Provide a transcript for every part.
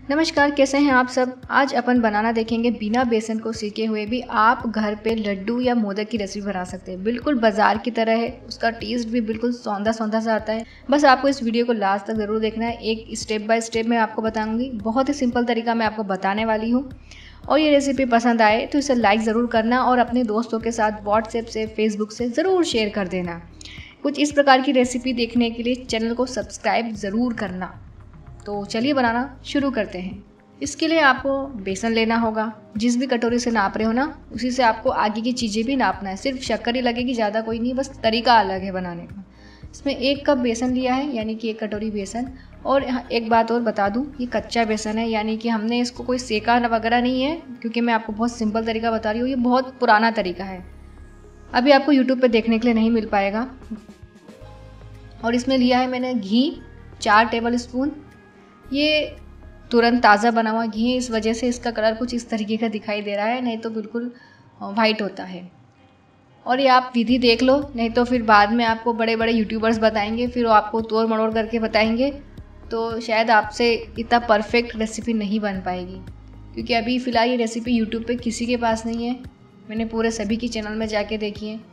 नमस्कार, कैसे हैं आप सब। आज अपन बनाना देखेंगे बिना बेसन को सीखे हुए भी आप घर पे लड्डू या मोदक की रेसिपी बना सकते हैं। बिल्कुल बाजार की तरह है, उसका टेस्ट भी बिल्कुल सौंधा सौंधा सा आता है। बस आपको इस वीडियो को लास्ट तक ज़रूर देखना है। एक स्टेप बाय स्टेप मैं आपको बताऊंगी, बहुत ही सिंपल तरीका मैं आपको बताने वाली हूँ। और ये रेसिपी पसंद आए तो इसे लाइक ज़रूर करना और अपने दोस्तों के साथ व्हाट्सएप से, फेसबुक से ज़रूर शेयर कर देना। कुछ इस प्रकार की रेसिपी देखने के लिए चैनल को सब्सक्राइब ज़रूर करना। तो चलिए बनाना शुरू करते हैं। इसके लिए आपको बेसन लेना होगा। जिस भी कटोरी से नाप रहे हो ना, उसी से आपको आगे की चीज़ें भी नापना है। सिर्फ शक्कर ही लगेगी, ज़्यादा कोई नहीं, बस तरीका अलग है बनाने का। इसमें 1 कप बेसन लिया है, यानी कि 1 कटोरी बेसन। और एक बात और बता दूं, ये कच्चा बेसन है, यानी कि हमने इसको कोई सेका वगैरह नहीं है, क्योंकि मैं आपको बहुत सिंपल तरीका बता रही हूँ। ये बहुत पुराना तरीका है, अभी आपको यूट्यूब पर देखने के लिए नहीं मिल पाएगा। और इसमें लिया है मैंने घी 4 टेबल स्पून। ये तुरंत ताज़ा बना हुआ घी है, इस वजह से इसका कलर कुछ इस तरीके का दिखाई दे रहा है, नहीं तो बिल्कुल वाइट होता है। और ये आप विधि देख लो, नहीं तो फिर बाद में आपको बड़े बड़े यूट्यूबर्स बताएंगे, फिर वो आपको तोड़ मड़ोड़ करके बताएंगे, तो शायद आपसे इतना परफेक्ट रेसिपी नहीं बन पाएगी। क्योंकि अभी फ़िलहाल ये रेसिपी यूट्यूब पे किसी के पास नहीं है, मैंने पूरे सभी की चैनल में जाके देखी है।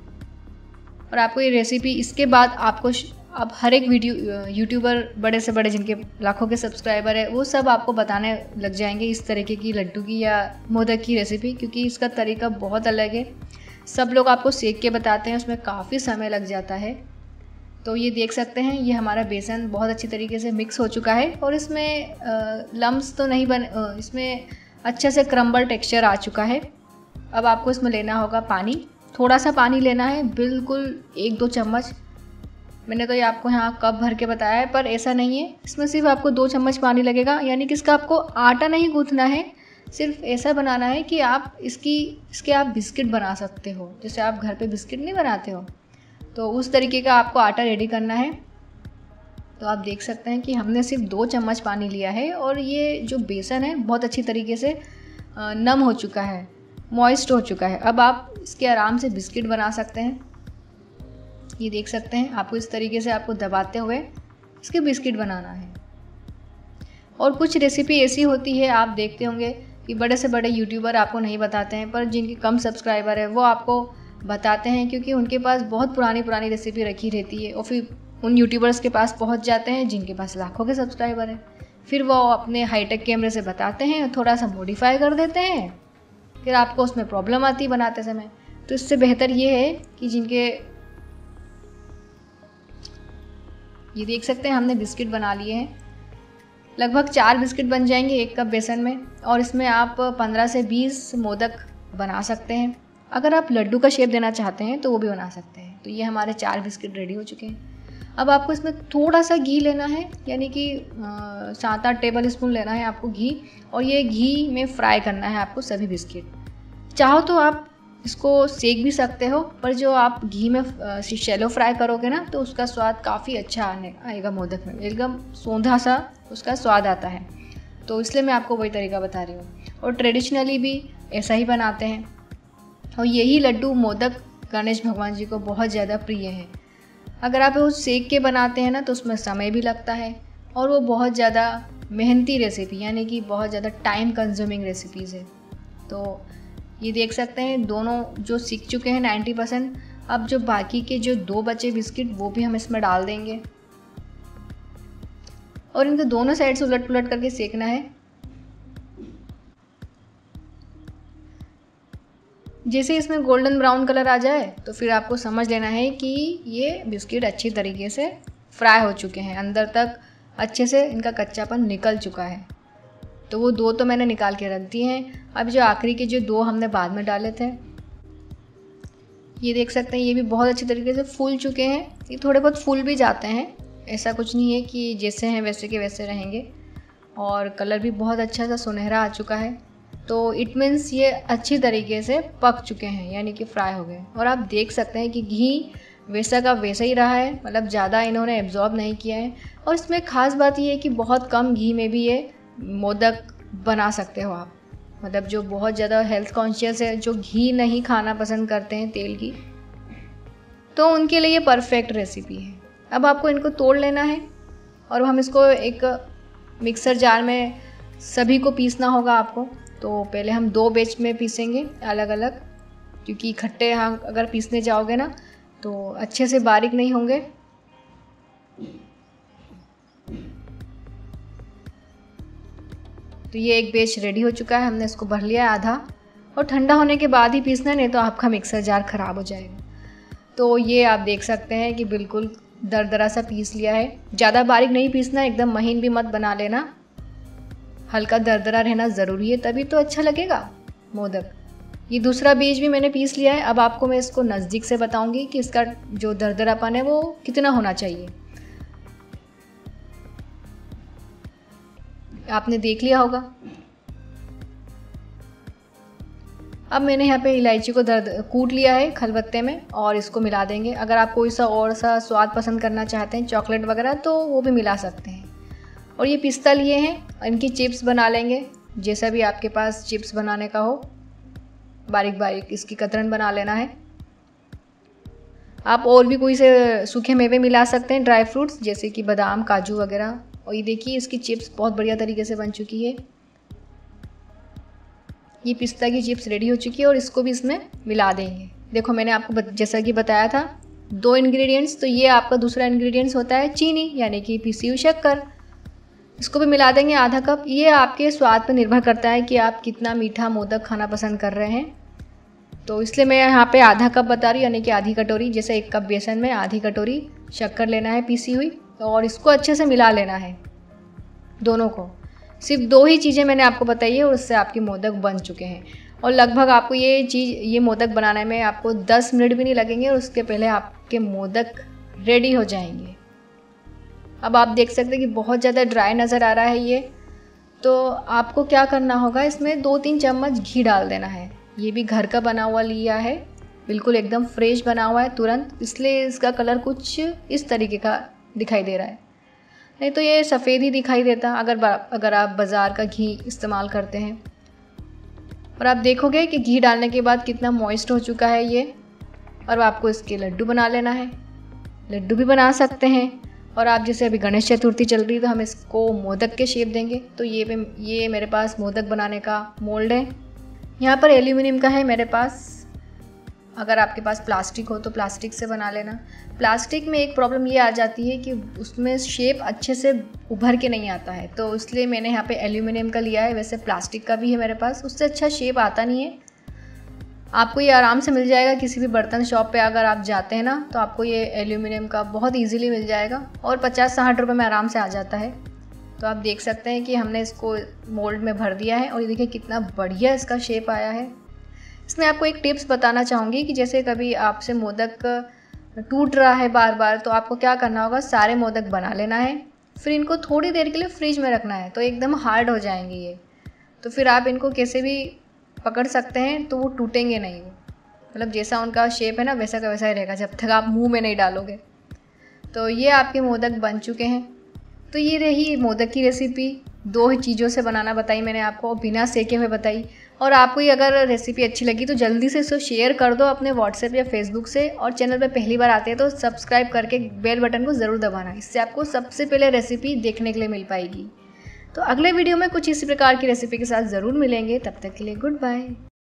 और आपको ये रेसिपी इसके बाद आपको अब हर एक वीडियो यूट्यूबर बड़े से बड़े जिनके लाखों के सब्सक्राइबर है, वो सब आपको बताने लग जाएंगे इस तरीके की लड्डू की या मोदक की रेसिपी, क्योंकि इसका तरीका बहुत अलग है। सब लोग आपको सेक के बताते हैं, उसमें काफ़ी समय लग जाता है। तो ये देख सकते हैं, ये हमारा बेसन बहुत अच्छी तरीके से मिक्स हो चुका है और इसमें लम्स तो नहीं इसमें अच्छे से क्रम्बल टेक्सचर आ चुका है। अब आपको इसमें लेना होगा पानी, थोड़ा सा पानी लेना है, बिल्कुल 1-2 चम्मच। मैंने तो ये आपको यहाँ कप भर के बताया है, पर ऐसा नहीं है, इसमें सिर्फ आपको 2 चम्मच पानी लगेगा। यानी कि इसका आपको आटा नहीं गूँथना है, सिर्फ ऐसा बनाना है कि आप इसके आप बिस्किट बना सकते हो। जैसे आप घर पे बिस्किट नहीं बनाते हो, तो उस तरीके का आपको आटा रेडी करना है। तो आप देख सकते हैं कि हमने सिर्फ 2 चम्मच पानी लिया है और ये जो बेसन है बहुत अच्छी तरीके से नम हो चुका है, मॉइस्ट हो चुका है। अब आप इसके आराम से बिस्किट बना सकते हैं। ये देख सकते हैं, आपको इस तरीके से आपको दबाते हुए इसके बिस्किट बनाना है। और कुछ रेसिपी ऐसी होती है, आप देखते होंगे कि बड़े से बड़े यूट्यूबर आपको नहीं बताते हैं, पर जिनके कम सब्सक्राइबर है वो आपको बताते हैं, क्योंकि उनके पास बहुत पुरानी रेसिपी रखी रहती है। और फिर उन यूट्यूबर्स के पास पहुंच जाते हैं जिनके पास लाखों के सब्सक्राइबर हैं। फिर वो अपने हाईटेक कैमरे से बताते हैं, थोड़ा सा मॉडिफाई कर देते हैं, फिर आपको उसमें प्रॉब्लम आती है बनाते समय। तो इससे बेहतर ये है कि ये देख सकते हैं, हमने बिस्किट बना लिए हैं। लगभग 4 बिस्किट बन जाएंगे 1 कप बेसन में। और इसमें आप 15 से 20 मोदक बना सकते हैं। अगर आप लड्डू का शेप देना चाहते हैं तो वो भी बना सकते हैं। तो ये हमारे 4 बिस्किट रेडी हो चुके हैं। अब आपको इसमें थोड़ा सा घी लेना है, यानी कि 7-8 टेबल स्पून लेना है आपको घी। और ये घी में फ्राई करना है आपको सभी बिस्किट। चाहो तो आप इसको सेक भी सकते हो, पर जो आप घी में शैलो फ्राई करोगे ना, तो उसका स्वाद काफ़ी अच्छा आएगा मोदक में, एकदम सौंधा सा उसका स्वाद आता है। तो इसलिए मैं आपको वही तरीका बता रही हूँ। और ट्रेडिशनली भी ऐसा ही बनाते हैं। और यही लड्डू मोदक गणेश भगवान जी को बहुत ज़्यादा प्रिय है। अगर आप वो सेक के बनाते हैं ना, तो उसमें समय भी लगता है और वो बहुत ज़्यादा मेहनती रेसिपी, यानी कि बहुत ज़्यादा टाइम कंज्यूमिंग रेसिपीज़ है। तो ये देख सकते हैं, दोनों जो सीख चुके हैं 90%। अब जो बाकी के जो 2 बचे बिस्किट, वो भी हम इसमें डाल देंगे और इनको दोनों साइड से उलट पुलट करके सेकना है। जैसे इसमें गोल्डन ब्राउन कलर आ जाए, तो फिर आपको समझ लेना है कि ये बिस्किट अच्छी तरीके से फ्राई हो चुके हैं, अंदर तक अच्छे से इनका कच्चापन निकल चुका है। तो वो 2 तो मैंने निकाल के रख दिए हैं। अब जो आखिरी के जो 2 हमने बाद में डाले थे, ये देख सकते हैं, ये भी बहुत अच्छी तरीके से फूल चुके हैं। ये थोड़े बहुत फूल भी जाते हैं, ऐसा कुछ नहीं है कि जैसे हैं वैसे के वैसे रहेंगे। और कलर भी बहुत अच्छा सा सुनहरा आ चुका है। तो इट मीन्स ये अच्छी तरीके से पक चुके हैं, यानी कि फ्राई हो गए। और आप देख सकते हैं कि घी वैसा का वैसा ही रहा है, मतलब ज़्यादा इन्होंने एब्जॉर्ब नहीं किया है। और इसमें ख़ास बात ये है कि बहुत कम घी में भी ये मोदक बना सकते हो आप। मतलब जो बहुत ज़्यादा हेल्थ कॉन्शियस है, जो घी नहीं खाना पसंद करते हैं तेल की, तो उनके लिए ये परफेक्ट रेसिपी है। अब आपको इनको तोड़ लेना है और हम इसको एक मिक्सर जार में सभी को पीसना होगा आपको। तो पहले हम 2 बैच में पीसेंगे अलग अलग, क्योंकि इकट्ठे अगर पीसने जाओगे ना तो अच्छे से बारीक नहीं होंगे। तो ये एक बैच रेडी हो चुका है, हमने इसको भर लिया है आधा, और ठंडा होने के बाद ही पीसना, नहीं तो आपका मिक्सर जार ख़राब हो जाएगा। तो ये आप देख सकते हैं कि बिल्कुल दरदरा सा पीस लिया है। ज़्यादा बारीक नहीं पीसना, एकदम महीन भी मत बना लेना, हल्का दरदरा रहना ज़रूरी है, तभी तो अच्छा लगेगा मोदक। ये दूसरा बीज भी मैंने पीस लिया है। अब आपको मैं इसको नज़दीक से बताऊंगी कि इसका जो दरदरापन है वो कितना होना चाहिए। आपने देख लिया होगा। अब मैंने यहाँ पे इलायची को कूट लिया है खलबत्ते में, और इसको मिला देंगे। अगर आप कोई सा और सा स्वाद पसंद करना चाहते हैं, चॉकलेट वगैरह, तो वो भी मिला सकते हैं। और ये पिस्ता लिए हैं, इनकी चिप्स बना लेंगे, जैसा भी आपके पास चिप्स बनाने का हो, बारीक बारीक इसकी कतरन बना लेना है। आप और भी कोई से सूखे मेवे मिला सकते हैं, ड्राई फ्रूट्स जैसे कि बादाम, काजू वगैरह। और ये देखिए इसकी चिप्स बहुत बढ़िया तरीके से बन चुकी है। ये पिस्ता की चिप्स रेडी हो चुकी है और इसको भी इसमें मिला देंगे। देखो मैंने आपको जैसा कि बताया था 2 इंग्रेडिएंट्स, तो ये आपका दूसरा इंग्रेडिएंट्स होता है चीनी, यानी कि पिसी हुई शक्कर। इसको भी मिला देंगे आधा कप। ये आपके स्वाद पर निर्भर करता है कि आप कितना मीठा मोदक खाना पसंद कर रहे हैं, तो इसलिए मैं यहाँ पे आधा कप बता रही हूँ, यानी कि आधी कटोरी। जैसे 1 कप बेसन में आधी कटोरी शक्कर लेना है पिसी हुई, और इसको अच्छे से मिला लेना है दोनों को। सिर्फ 2 ही चीज़ें मैंने आपको बताई है और उससे आपके मोदक बन चुके हैं। और लगभग आपको ये मोदक बनाने में आपको 10 मिनट भी नहीं लगेंगे, और उसके पहले आपके मोदक रेडी हो जाएंगे। अब आप देख सकते हैं कि बहुत ज़्यादा ड्राई नज़र आ रहा है ये, तो आपको क्या करना होगा, इसमें 2-3 चम्मच घी डाल देना है। ये भी घर का बना हुआ लिया है, बिल्कुल एकदम फ्रेश बना हुआ है तुरंत, इसलिए इसका कलर कुछ इस तरीके का दिखाई दे रहा है, नहीं तो ये सफ़ेद ही दिखाई देता अगर आप बाज़ार का घी इस्तेमाल करते हैं। और आप देखोगे कि घी डालने के बाद कितना मॉइस्ट हो चुका है ये। और आपको इसके लड्डू बना लेना है, लड्डू भी बना सकते हैं। और आप जैसे अभी गणेश चतुर्थी चल रही है तो हम इसको मोदक के शेप देंगे। तो ये मेरे पास मोदक बनाने का मोल्ड है, यहाँ पर एल्यूमिनियम का है मेरे पास। अगर आपके पास प्लास्टिक हो तो प्लास्टिक से बना लेना। प्लास्टिक में एक प्रॉब्लम ये आ जाती है कि उसमें शेप अच्छे से उभर के नहीं आता है, तो इसलिए मैंने यहाँ पे एल्यूमिनियम का लिया है। वैसे प्लास्टिक का भी है मेरे पास, उससे अच्छा शेप आता नहीं है। आपको ये आराम से मिल जाएगा किसी भी बर्तन शॉप पे अगर आप जाते हैं ना, तो आपको ये एल्यूमिनियम का बहुत ईजीली मिल जाएगा, और 50-60 रुपये में आराम से आ जाता है। तो आप देख सकते हैं कि हमने इसको मोल्ड में भर दिया है, और ये देखिए कितना बढ़िया इसका शेप आया है। इसमें आपको एक टिप्स बताना चाहूँगी कि जैसे कभी आपसे मोदक टूट रहा है बार बार, तो आपको क्या करना होगा, सारे मोदक बना लेना है, फिर इनको थोड़ी देर के लिए फ्रिज में रखना है, तो एकदम हार्ड हो जाएंगे ये। तो फिर आप इनको कैसे भी पकड़ सकते हैं, तो वो टूटेंगे नहीं, मतलब जैसा उनका शेप है ना वैसा का वैसा ही रहेगा जब तक आप मुंह में नहीं डालोगे। तो ये आपके मोदक बन चुके हैं। तो ये रही मोदक की रेसिपी, 2 ही चीज़ों से बनाना बताई मैंने आपको, बिना सेके हुए बताई। और आपको ये अगर रेसिपी अच्छी लगी तो जल्दी से इसको शेयर कर दो अपने व्हाट्सएप या फेसबुक से, और चैनल पे पहली बार आते हैं तो सब्सक्राइब करके बेल बटन को ज़रूर दबाना, इससे आपको सबसे पहले रेसिपी देखने के लिए मिल पाएगी। तो अगले वीडियो में कुछ इसी प्रकार की रेसिपी के साथ ज़रूर मिलेंगे, तब तक के लिए गुड बाय।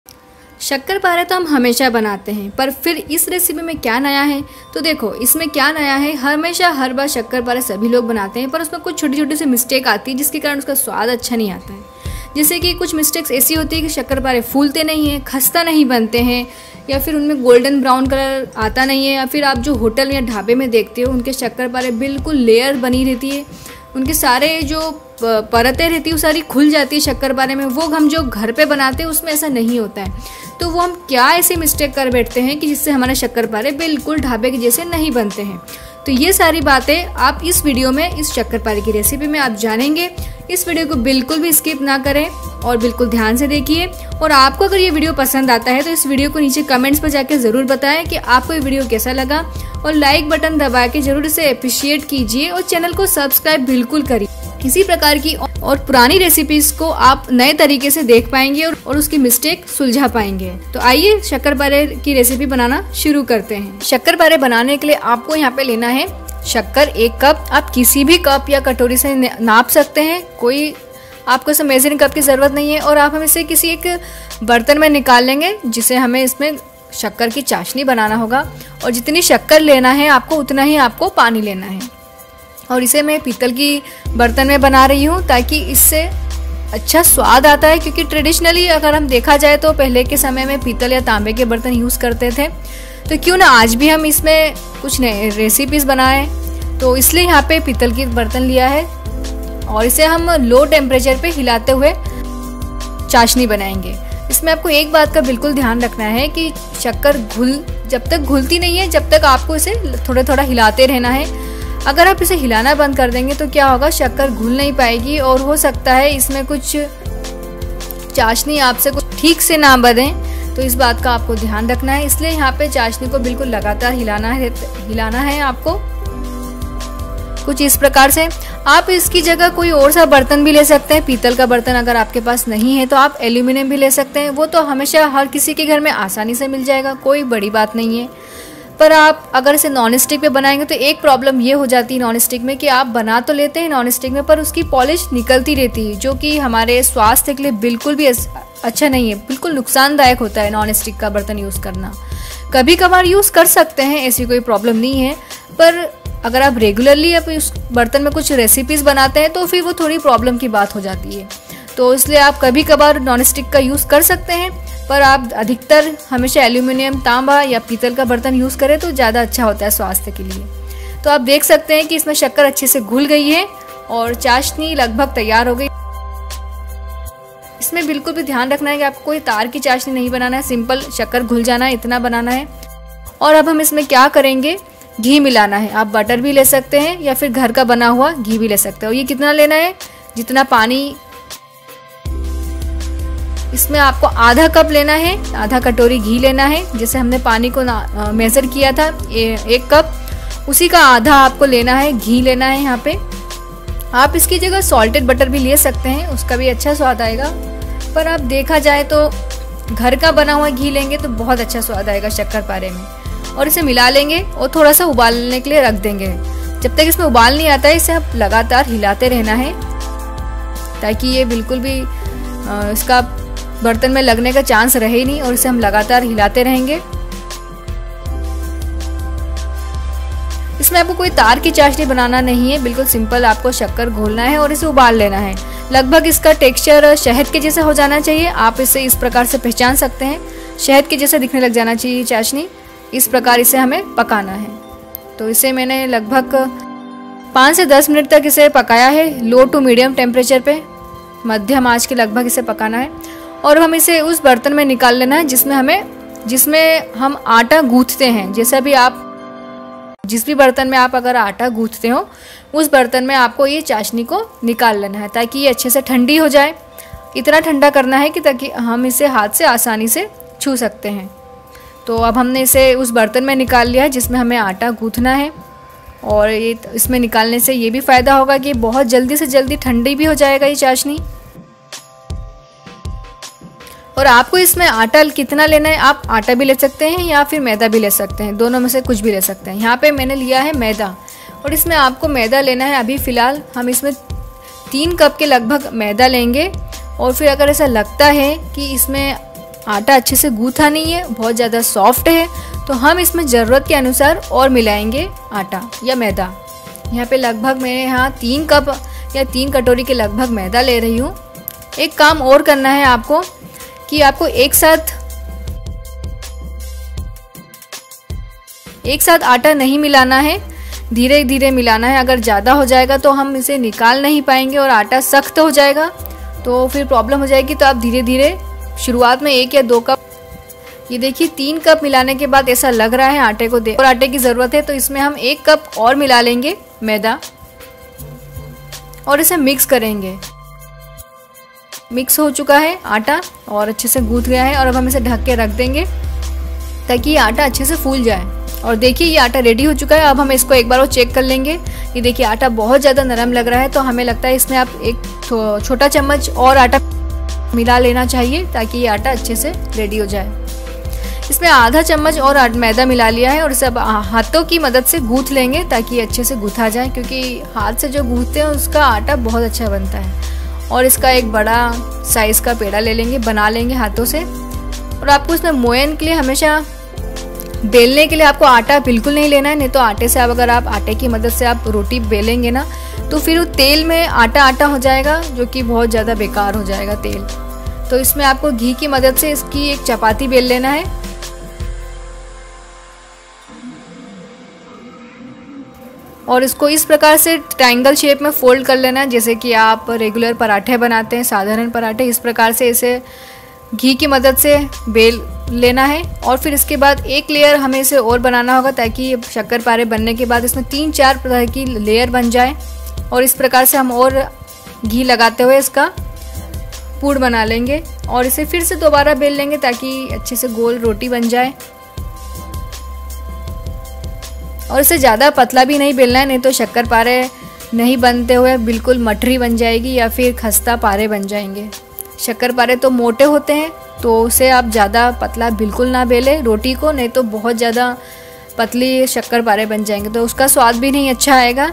शक्करपारे तो हम हमेशा बनाते हैं, पर फिर इस रेसिपी में क्या नया है? तो देखो इसमें क्या नया है, हमेशा हर बार शक्करपारे सभी लोग बनाते हैं, पर उसमें कुछ छोटी छोटी सी मिस्टेक आती है जिसके कारण उसका स्वाद अच्छा नहीं आता है। जैसे कि कुछ मिस्टेक्स ऐसी होती है कि शक्करपारे फूलते नहीं हैं, खस्ता नहीं बनते हैं, या फिर उनमें गोल्डन ब्राउन कलर आता नहीं है, या फिर आप जो होटल या ढाबे में देखते हो उनके शक्करपारे बिल्कुल लेयर बनी रहती है, उनके सारे जो परतें रहती है वो सारी खुल जाती है शक्करपारे में। वो हम जो घर पे बनाते हैं उसमें ऐसा नहीं होता है। तो वो हम क्या ऐसी मिस्टेक कर बैठते हैं कि जिससे हमारे शक्करपारे बिल्कुल ढाबे के जैसे नहीं बनते हैं। तो ये सारी बातें आप इस वीडियो में, इस शक्करपारे की रेसिपी में आप जानेंगे। इस वीडियो को बिल्कुल भी स्किप ना करें और बिल्कुल ध्यान से देखिए। और आपको अगर ये वीडियो पसंद आता है तो इस वीडियो को नीचे कमेंट्स पर जाकर ज़रूर बताएं कि आपको ये वीडियो कैसा लगा, और लाइक बटन दबा के जरूर इसे अप्रिशिएट कीजिए, और चैनल को सब्सक्राइब बिल्कुल करिए। किसी प्रकार की और पुरानी रेसिपीज को आप नए तरीके से देख पाएंगे और उसकी मिस्टेक सुलझा पाएंगे। तो आइए शक्करपारे की रेसिपी बनाना शुरू करते हैं। शक्करपारे बनाने के लिए आपको यहाँ पे लेना है शक्कर 1 कप। आप किसी भी कप या कटोरी से नाप सकते हैं, कोई आपको इसे मेजरिंग कप की ज़रूरत नहीं है। और आप हम इसे किसी एक बर्तन में निकाल लेंगे, जिसे हमें इसमें शक्कर की चाशनी बनाना होगा। और जितनी शक्कर लेना है आपको, उतना ही आपको पानी लेना है। और इसे मैं पीतल की बर्तन में बना रही हूँ ताकि इससे अच्छा स्वाद आता है, क्योंकि ट्रेडिशनली अगर हम देखा जाए तो पहले के समय में पीतल या तांबे के बर्तन यूज़ करते थे। तो क्यों ना आज भी हम इसमें कुछ नए रेसिपीज़ बनाएं। तो इसलिए यहाँ पे पीतल की बर्तन लिया है और इसे हम लो टेम्परेचर पे हिलाते हुए चाशनी बनाएंगे। इसमें आपको एक बात का बिल्कुल ध्यान रखना है कि शक्कर जब तक घुलती नहीं है, जब तक आपको इसे थोड़ा थोड़ा हिलाते रहना है। अगर आप इसे हिलाना बंद कर देंगे तो क्या होगा, शक्कर घुल नहीं पाएगी और हो सकता है इसमें कुछ चाशनी आपसे कुछ ठीक से ना बने। तो इस बात का आपको ध्यान रखना है। इसलिए यहाँ पे चाशनी को बिल्कुल लगातार हिलाना है आपको, कुछ इस प्रकार से। आप इसकी जगह कोई और सा बर्तन भी ले सकते हैं। पीतल का बर्तन अगर आपके पास नहीं है तो आप एल्यूमिनियम भी ले सकते हैं। वो तो हमेशा हर किसी के घर में आसानी से मिल जाएगा, कोई बड़ी बात नहीं है। पर आप अगर इसे नॉन स्टिक पे बनाएंगे तो एक प्रॉब्लम ये हो जाती है नॉन स्टिक में कि आप बना तो लेते हैं नॉन स्टिक में, पर उसकी पॉलिश निकलती रहती है, जो कि हमारे स्वास्थ्य के लिए बिल्कुल भी अच्छा नहीं है, बिल्कुल नुकसानदायक होता है नॉन स्टिक का बर्तन यूज़ करना। कभी कभार यूज़ कर सकते हैं, ऐसी कोई प्रॉब्लम नहीं है, पर अगर आप रेगुलरली आप उस बर्तन में कुछ रेसिपीज़ बनाते हैं तो फिर वो थोड़ी प्रॉब्लम की बात हो जाती है। तो इसलिए आप कभी कभार नॉन स्टिक का यूज़ कर सकते हैं, पर आप अधिकतर हमेशा एल्यूमिनियम, तांबा या पीतल का बर्तन यूज़ करें तो ज़्यादा अच्छा होता है स्वास्थ्य के लिए। तो आप देख सकते हैं कि इसमें शक्कर अच्छे से घुल गई है और चाशनी लगभग तैयार हो गई। इसमें बिल्कुल भी ध्यान रखना है कि आपको कोई तार की चाशनी नहीं बनाना है, सिंपल शक्कर घुल जाना है इतना बनाना है। और अब हम इसमें क्या करेंगे, घी मिलाना है। आप बटर भी ले सकते हैं या फिर घर का बना हुआ घी भी ले सकते हो। ये कितना लेना है, जितना पानी, इसमें आपको आधा कप लेना है, आधा कटोरी घी लेना है। जैसे हमने पानी को मेज़र किया था 1 कप, उसी का आधा आपको लेना है, घी लेना है यहाँ पे। आप इसकी जगह सॉल्टेड बटर भी ले सकते हैं, उसका भी अच्छा स्वाद आएगा। पर आप देखा जाए तो घर का बना हुआ घी लेंगे तो बहुत अच्छा स्वाद आएगा शक्करपारे में। और इसे मिला लेंगे और थोड़ा सा उबालने के लिए रख देंगे। जब तक इसमें उबाल नहीं आता है इसे आप लगातार हिलाते रहना है, ताकि ये बिल्कुल भी इसका बर्तन में लगने का चांस रहे ही नहीं। और इसे हम लगातार हिलाते रहेंगे। इसमें आपको कोई तार की चाशनी बनाना नहीं है, बिल्कुल सिंपल आपको शक्कर घोलना है और इसे उबाल लेना है। लगभग इसका टेक्सचर शहद के जैसा हो जाना चाहिए। आप इसे इस प्रकार से पहचान सकते हैं, शहद के जैसा दिखने लग जाना चाहिए चाशनी। इस प्रकार इसे हमें पकाना है। तो इसे मैंने लगभग 5 से 10 मिनट तक इसे पकाया है, लो टू मीडियम टेम्परेचर पे, मध्यम आंच के लगभग इसे पकाना है। और हम इसे उस बर्तन में निकाल लेना है जिसमें हम आटा गूंथते हैं। जैसा भी आप जिस भी बर्तन में आप अगर आटा गूंथते हो, उस बर्तन में आपको ये चाशनी को निकाल लेना है ताकि ये अच्छे से ठंडी हो जाए। इतना ठंडा करना है कि ताकि हम इसे हाथ से आसानी से छू सकते हैं। तो अब हमने इसे उस बर्तन में निकाल लिया है जिसमें हमें आटा गूंथना है। और ये इसमें निकालने से ये भी फ़ायदा होगा कि बहुत जल्दी से जल्दी ठंडी भी हो जाएगा ये चाशनी। और आपको इसमें आटा कितना लेना है, आप आटा भी ले सकते हैं या फिर मैदा भी ले सकते हैं, दोनों में से कुछ भी ले सकते हैं। यहाँ पे मैंने लिया है मैदा, और इसमें आपको मैदा लेना है। अभी फ़िलहाल हम इसमें 3 कप के लगभग मैदा लेंगे। और फिर अगर ऐसा लगता है कि इसमें आटा अच्छे से गूंथा नहीं है, बहुत ज़्यादा सॉफ्ट है, तो हम इसमें ज़रूरत के अनुसार और मिलाएंगे आटा या मैदा। यहाँ पे लगभग मैं यहाँ 3 कप या 3 कटोरी के लगभग मैदा ले रही हूँ। एक काम और करना है आपको कि आपको एक साथ आटा नहीं मिलाना है, धीरे धीरे मिलाना है। अगर ज़्यादा हो जाएगा तो हम इसे निकाल नहीं पाएंगे और आटा सख्त हो जाएगा, तो फिर प्रॉब्लम हो जाएगी। तो आप धीरे धीरे शुरुआत में 1 या 2 कप, ये देखिए 3 कप मिलाने के बाद ऐसा लग रहा है आटे को और आटे की ज़रूरत है, तो इसमें हम 1 कप और मिला लेंगे मैदा और इसे मिक्स करेंगे। मिक्स हो चुका है आटा और अच्छे से गूंथ गया है। और अब हम इसे ढक के रख देंगे ताकि ये आटा अच्छे से फूल जाए। और देखिए ये आटा रेडी हो चुका है। अब हम इसको एक बार और चेक कर लेंगे। ये देखिए आटा बहुत ज़्यादा नरम लग रहा है, तो हमें लगता है इसमें आप एक छोटा चम्मच और आटा मिला लेना चाहिए ताकि ये आटा अच्छे से रेडी हो जाए। इसमें आधा चम्मच और मैदा मिला लिया है और इसे अब हाथों की मदद से गूंथ लेंगे ताकि ये अच्छे से गूंथा जाए, क्योंकि हाथ से जो गूंथते हैं उसका आटा बहुत अच्छा बनता है। और इसका एक बड़ा साइज़ का पेड़ा ले लेंगे, बना लेंगे हाथों से। और आपको इसमें मोयन के लिए हमेशा बेलने के लिए आपको आटा बिल्कुल नहीं लेना है, नहीं तो आटे से अगर आप आटे की मदद से आप रोटी बेलेंगे ना तो फिर वो तेल में आटा आटा हो जाएगा, जो कि बहुत ज़्यादा बेकार हो जाएगा तेल। तो इसमें आपको घी की मदद से इसकी एक चपाती बेल लेना है। और इसको इस प्रकार से ट्रायंगल शेप में फोल्ड कर लेना है, जैसे कि आप रेगुलर पराठे बनाते हैं, साधारण पराठे। इस प्रकार से इसे घी की मदद से बेल लेना है। और फिर इसके बाद एक लेयर हमें इसे और बनाना होगा, ताकि शक्करपारे बनने के बाद इसमें 3-4 तरह की लेयर बन जाए। और इस प्रकार से हम और घी लगाते हुए इसका पूड़ बना लेंगे और इसे फिर से दोबारा बेल लेंगे, ताकि अच्छे से गोल रोटी बन जाए। और इसे ज़्यादा पतला भी नहीं बेलना है, नहीं तो शक्करपारे नहीं बनते हुए बिल्कुल मठरी बन जाएगी या फिर खस्ता पारे बन जाएंगे। शक्करपारे तो मोटे होते हैं, तो उसे आप ज़्यादा पतला बिल्कुल ना बेलें रोटी को, नहीं तो बहुत ज़्यादा पतली शक्करपारे बन जाएंगे, तो उसका स्वाद भी नहीं अच्छा आएगा।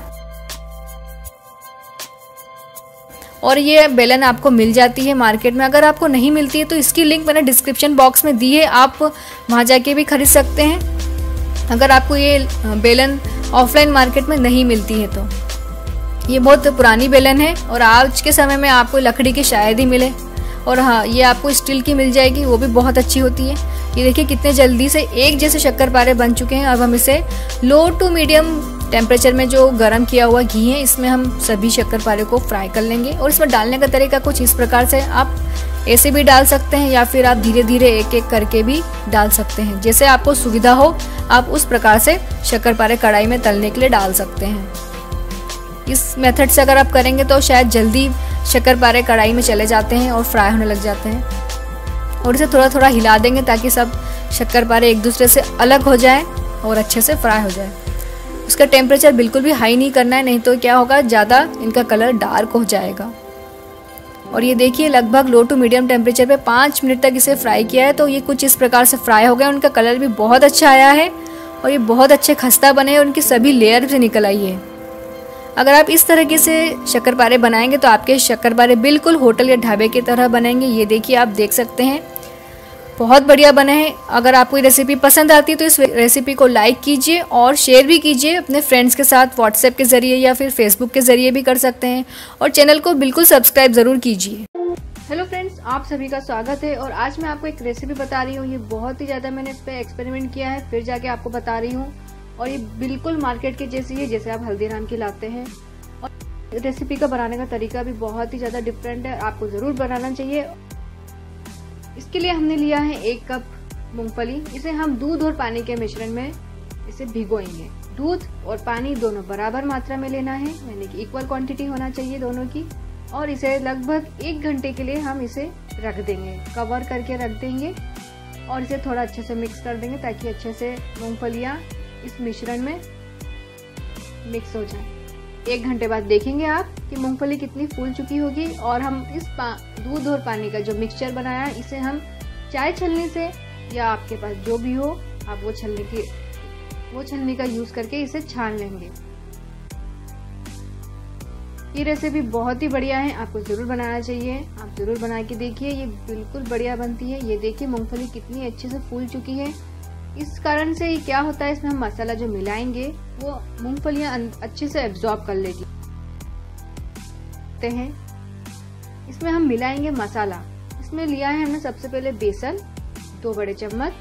और ये बेलन आपको मिल जाती है मार्केट में। अगर आपको नहीं मिलती है तो इसकी लिंक मैंने डिस्क्रिप्शन बॉक्स में दी है, आप वहाँ जाके भी खरीद सकते हैं, अगर आपको ये बेलन ऑफलाइन मार्केट में नहीं मिलती है तो। ये बहुत पुरानी बेलन है और आज के समय में आपको लकड़ी की शायद ही मिले। और हाँ, ये आपको स्टील की मिल जाएगी, वो भी बहुत अच्छी होती है। ये देखिए कितने जल्दी से एक जैसे शक्करपारे बन चुके हैं। अब हम इसे लो टू मीडियम टेम्परेचर में जो गर्म किया हुआ घी है, इसमें हम सभी शक्करपारे को फ्राई कर लेंगे। और इसमें डालने का तरीका कुछ इस प्रकार से, आप ऐसे भी डाल सकते हैं या फिर आप धीरे धीरे एक एक करके भी डाल सकते हैं, जैसे आपको सुविधा हो आप उस प्रकार से शक्करपारे कढ़ाई में तलने के लिए डाल सकते हैं। इस मेथड से अगर आप करेंगे तो शायद जल्दी शक्करपारे कढ़ाई में चले जाते हैं और फ्राई होने लग जाते हैं। और इसे थोड़ा थोड़ा हिला देंगे ताकि सब शक्करपारे एक दूसरे से अलग हो जाए और अच्छे से फ्राई हो जाए। उसका टेम्परेचर बिल्कुल भी हाई नहीं करना है, नहीं तो क्या होगा, ज़्यादा इनका कलर डार्क हो जाएगा। और ये देखिए लगभग लो टू मीडियम टेम्परेचर पे 5 मिनट तक इसे फ्राई किया है, तो ये कुछ इस प्रकार से फ्राई हो गया। उनका कलर भी बहुत अच्छा आया है और ये बहुत अच्छे खस्ता बने और उनकी सभी लेयर से निकल आई है। अगर आप इस तरीके से शक्करपारे बनाएंगे तो आपके शक्करपारे बिल्कुल होटल या ढाबे की तरह बनेंगे। ये देखिए आप देख सकते हैं, बहुत बढ़िया बने हैं। अगर आपको ये रेसिपी पसंद आती है तो इस रेसिपी को लाइक कीजिए और शेयर भी कीजिए अपने फ्रेंड्स के साथ, व्हाट्सएप के ज़रिए या फिर फेसबुक के ज़रिए भी कर सकते हैं। और चैनल को बिल्कुल सब्सक्राइब ज़रूर कीजिए। हेलो फ्रेंड्स, आप सभी का स्वागत है। और आज मैं आपको एक रेसिपी बता रही हूँ। ये बहुत ही ज़्यादा मैंने इस पर एक्सपेरिमेंट किया है, फिर जाके आपको बता रही हूँ। और ये बिल्कुल मार्केट के जैसी है, जैसे आप हल्दीराम की लाते हैं। और रेसिपी का बनाने का तरीका भी बहुत ही ज़्यादा डिफरेंट है, आपको ज़रूर बनाना चाहिए। इसके लिए हमने लिया है 1 कप मूंगफली। इसे हम दूध और पानी के मिश्रण में इसे भिगोएंगे। दूध और पानी दोनों बराबर मात्रा में लेना है, यानी कि इक्वल क्वांटिटी होना चाहिए दोनों की। और इसे लगभग 1 घंटे के लिए हम इसे रख देंगे, कवर करके रख देंगे। और इसे थोड़ा अच्छे से मिक्स कर देंगे ताकि अच्छे से मूंगफलियां इस मिश्रण में मिक्स हो जाए। 1 घंटे बाद देखेंगे आप कि मूंगफली कितनी फूल चुकी होगी। और हम इस दूध और पानी का जो मिक्सचर बनाया है, इसे हम चाय छलनी से या आपके पास जो भी हो, आप वो छलनी का यूज करके इसे छान लेंगे। ये रेसिपी बहुत ही बढ़िया है, आपको जरूर बनाना चाहिए। आप जरूर बना के देखिए, ये बिल्कुल बढ़िया बनती है। ये देखिए मूंगफली कितनी अच्छे से फूल चुकी है। इस कारण से क्या होता है, इसमें हम मसाला जो मिलाएंगे वो मूंगफलियां अच्छे से एब्जॉर्ब कर लेगी हैं। इसमें हम मिलाएंगे मसाला। इसमें लिया है हमने सबसे पहले बेसन 2 बड़े चम्मच।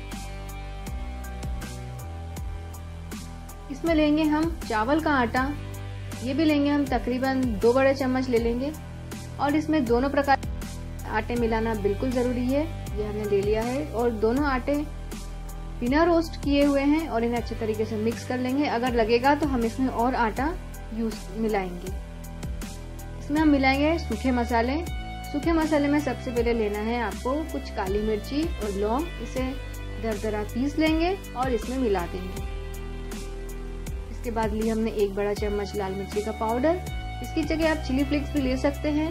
इसमें लेंगे हम चावल का आटा, ये भी लेंगे हम तकरीबन 2 बड़े चम्मच ले लेंगे। और इसमें दोनों प्रकार आटे मिलाना बिल्कुल जरूरी है, ये हमने ले लिया है। और दोनों आटे बिना रोस्ट किए हुए हैं और इन्हें अच्छे तरीके से मिक्स कर लेंगे। अगर लगेगा तो हम इसमें और आटा मिलाएंगे। इसमें हम मिलाएंगे सूखे मसाले। सूखे मसाले में सबसे पहले लेना है आपको कुछ काली मिर्ची और लौंग। इसे दरदरा पीस लेंगे और इसमें मिला देंगे। इसके बाद लिए हमने 1 बड़ा चम्मच लाल मिर्ची का पाउडर। इसकी जगह आप चिली फ्लेक्स भी ले सकते हैं।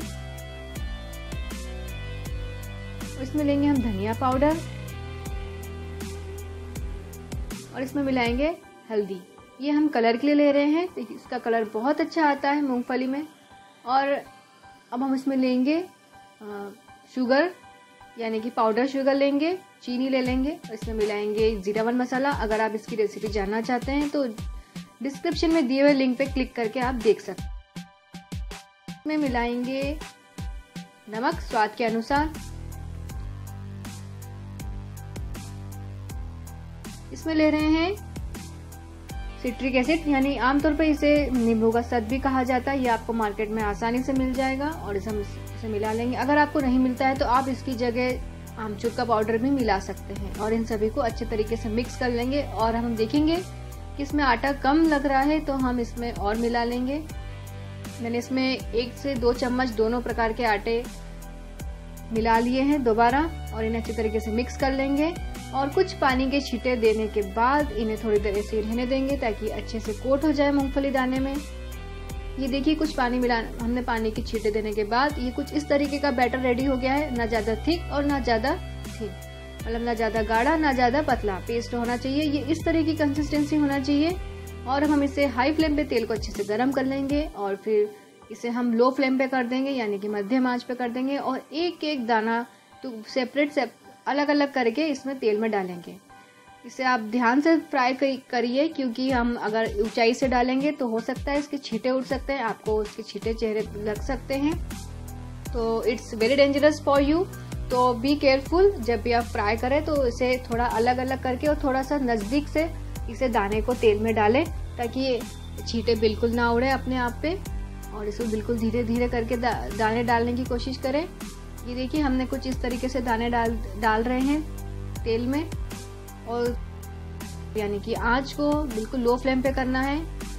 इसमें लेंगे हम धनिया पाउडर और इसमें मिलाएंगे हल्दी। ये हम कलर के लिए ले रहे हैं, इसका कलर बहुत अच्छा आता है मूंगफली में। और अब हम इसमें लेंगे शुगर यानी कि पाउडर शुगर लेंगे, चीनी ले लेंगे और इसमें मिलाएंगे जीरा वन मसाला। अगर आप इसकी रेसिपी जानना चाहते हैं तो डिस्क्रिप्शन में दिए हुए लिंक पे क्लिक करके आप देख सकते हैं। इसमें मिलाएंगे नमक स्वाद के अनुसार। इसमें ले रहे हैं सिट्रिक एसिड, यानी आमतौर पर इसे नींबू का सद भी कहा जाता है। ये आपको मार्केट में आसानी से मिल जाएगा और इसे मिला लेंगे। अगर आपको नहीं मिलता है तो आप इसकी जगह आमचूर का पाउडर भी मिला सकते हैं और इन सभी को अच्छे तरीके से मिक्स कर लेंगे। और हम देखेंगे कि इसमें आटा कम लग रहा है तो हम इसमें और मिला लेंगे। मैंने इसमें 1 से 2 चम्मच दोनों प्रकार के आटे मिला लिए हैं दोबारा और इन्हें अच्छे तरीके से मिक्स कर लेंगे और कुछ पानी के छींटे देने के बाद इन्हें थोड़ी देर ऐसे रहने देंगे ताकि अच्छे से कोट हो जाए मूंगफली दाने में। ये देखिए कुछ पानी मिला, हमने पानी के छींटे देने के बाद ये कुछ इस तरीके का बैटर रेडी हो गया है। ना ज़्यादा थिक और ना ज़्यादा थिक, मतलब ना ज़्यादा गाढ़ा ना ज़्यादा पतला पेस्ट होना चाहिए। ये इस तरह की कंसिस्टेंसी होना चाहिए और हम इसे हाई फ्लेम पे तेल को अच्छे से गर्म कर लेंगे और फिर इसे हम लो फ्लेम पे कर देंगे यानी कि मध्यम आंच पे कर देंगे और एक एक दाना तो सेपरेट अलग अलग करके इसमें तेल में डालेंगे। इसे आप ध्यान से फ्राई करिए क्योंकि हम अगर ऊंचाई से डालेंगे तो हो सकता है इसके छींटे उड़ सकते हैं, आपको उसके छींटे चेहरे लग सकते हैं, तो it's very dangerous for you. तो बी केयरफुल, जब भी आप फ्राई करें तो इसे थोड़ा अलग अलग करके और थोड़ा सा नज़दीक से इसे दाने को तेल में डालें ताकि ये छींटे बिल्कुल ना उड़े अपने आप पे और इसको बिल्कुल धीरे धीरे करके दाने डालने की कोशिश करें। ये देखिए हमने कुछ इस तरीके से दाने डाल रहे हैं तेल में और यानी कि आंच को बिल्कुल लो फ्लेम पे करना है।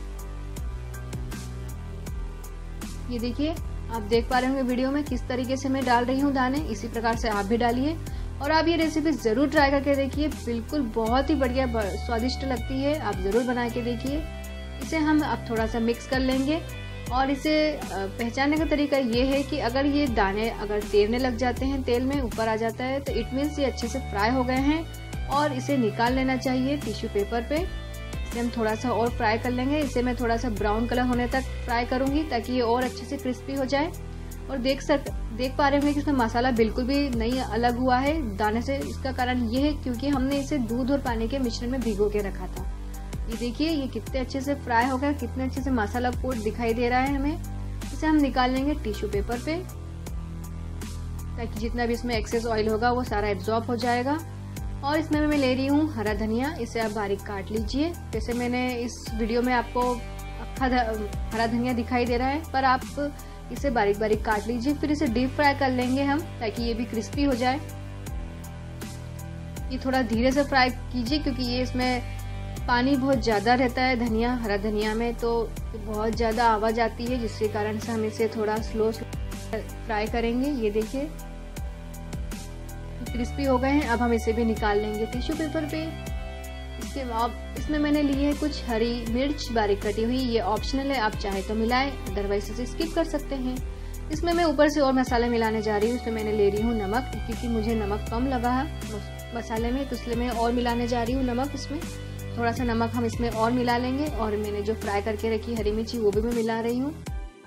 ये देखिए आप देख पा रहे होंगे वीडियो में किस तरीके से मैं डाल रही हूँ दाने, इसी प्रकार से आप भी डालिए और आप ये रेसिपी ज़रूर ट्राई करके देखिए, बिल्कुल बहुत ही बढ़िया स्वादिष्ट लगती है। आप ज़रूर बना के देखिए। इसे हम अब थोड़ा सा मिक्स कर लेंगे और इसे पहचानने का तरीका ये है कि अगर ये दाने अगर तैरने लग जाते हैं, तेल में ऊपर आ जाता है तो इट मीन्स ये अच्छे से फ्राई हो गए हैं और इसे निकाल लेना चाहिए टिश्यू पेपर पे। इसे हम थोड़ा सा और फ्राई कर लेंगे। इसे मैं थोड़ा सा ब्राउन कलर होने तक फ्राई करूंगी ताकि ये और अच्छे से क्रिस्पी हो जाए। और देख पा रहे होंगे कि इसमें मसाला बिल्कुल भी नहीं अलग हुआ है दाने से। इसका कारण ये है क्योंकि हमने इसे दूध और पानी के मिश्रण में भिगो के रखा था। ये देखिए ये कितने अच्छे से फ्राई हो गया, कितने अच्छे से मसाला कोट दिखाई दे रहा है हमें। इसे हम निकाल लेंगे टिश्यू पेपर पे ताकि जितना भी इसमें एक्सेस ऑयल होगा वो सारा एब्जॉर्ब हो जाएगा। और इसमें मैं ले रही हूँ हरा धनिया, इसे आप बारीक काट लीजिए। जैसे मैंने इस वीडियो में आपको हरा धनिया दिखाई दे रहा है पर आप इसे बारीक बारीक काट लीजिए। फिर इसे डीप फ्राई कर लेंगे हम ताकि ये भी क्रिस्पी हो जाए। ये थोड़ा धीरे से फ्राई कीजिए क्योंकि ये इसमें पानी बहुत ज़्यादा रहता है हरा धनिया में, तो बहुत ज़्यादा आवाज़ आती है जिसके कारण से हम इसे थोड़ा स्लो फ्राई करेंगे। ये देखिए क्रिस्पी हो गए हैं। अब हम इसे भी निकाल लेंगे टिश्यू पेपर पे। इसके बाद इसमें मैंने ली है कुछ हरी मिर्च बारीक कटी हुई, ये ऑप्शनल है, आप चाहे तो मिलाएं अदरवाइज इसे स्किप कर सकते हैं। इसमें मैं ऊपर से और मसाले मिलाने जा रही हूँ। इसमें मैंने ले रही हूँ नमक क्योंकि मुझे नमक कम लगा है मसाले में, तो इसलिए मैं और मिलाने जा रही हूँ नमक। इसमें थोड़ा सा नमक हम इसमें और मिला लेंगे और मैंने जो फ्राई करके रखी हरी मिर्ची वो भी मैं मिला रही हूँ।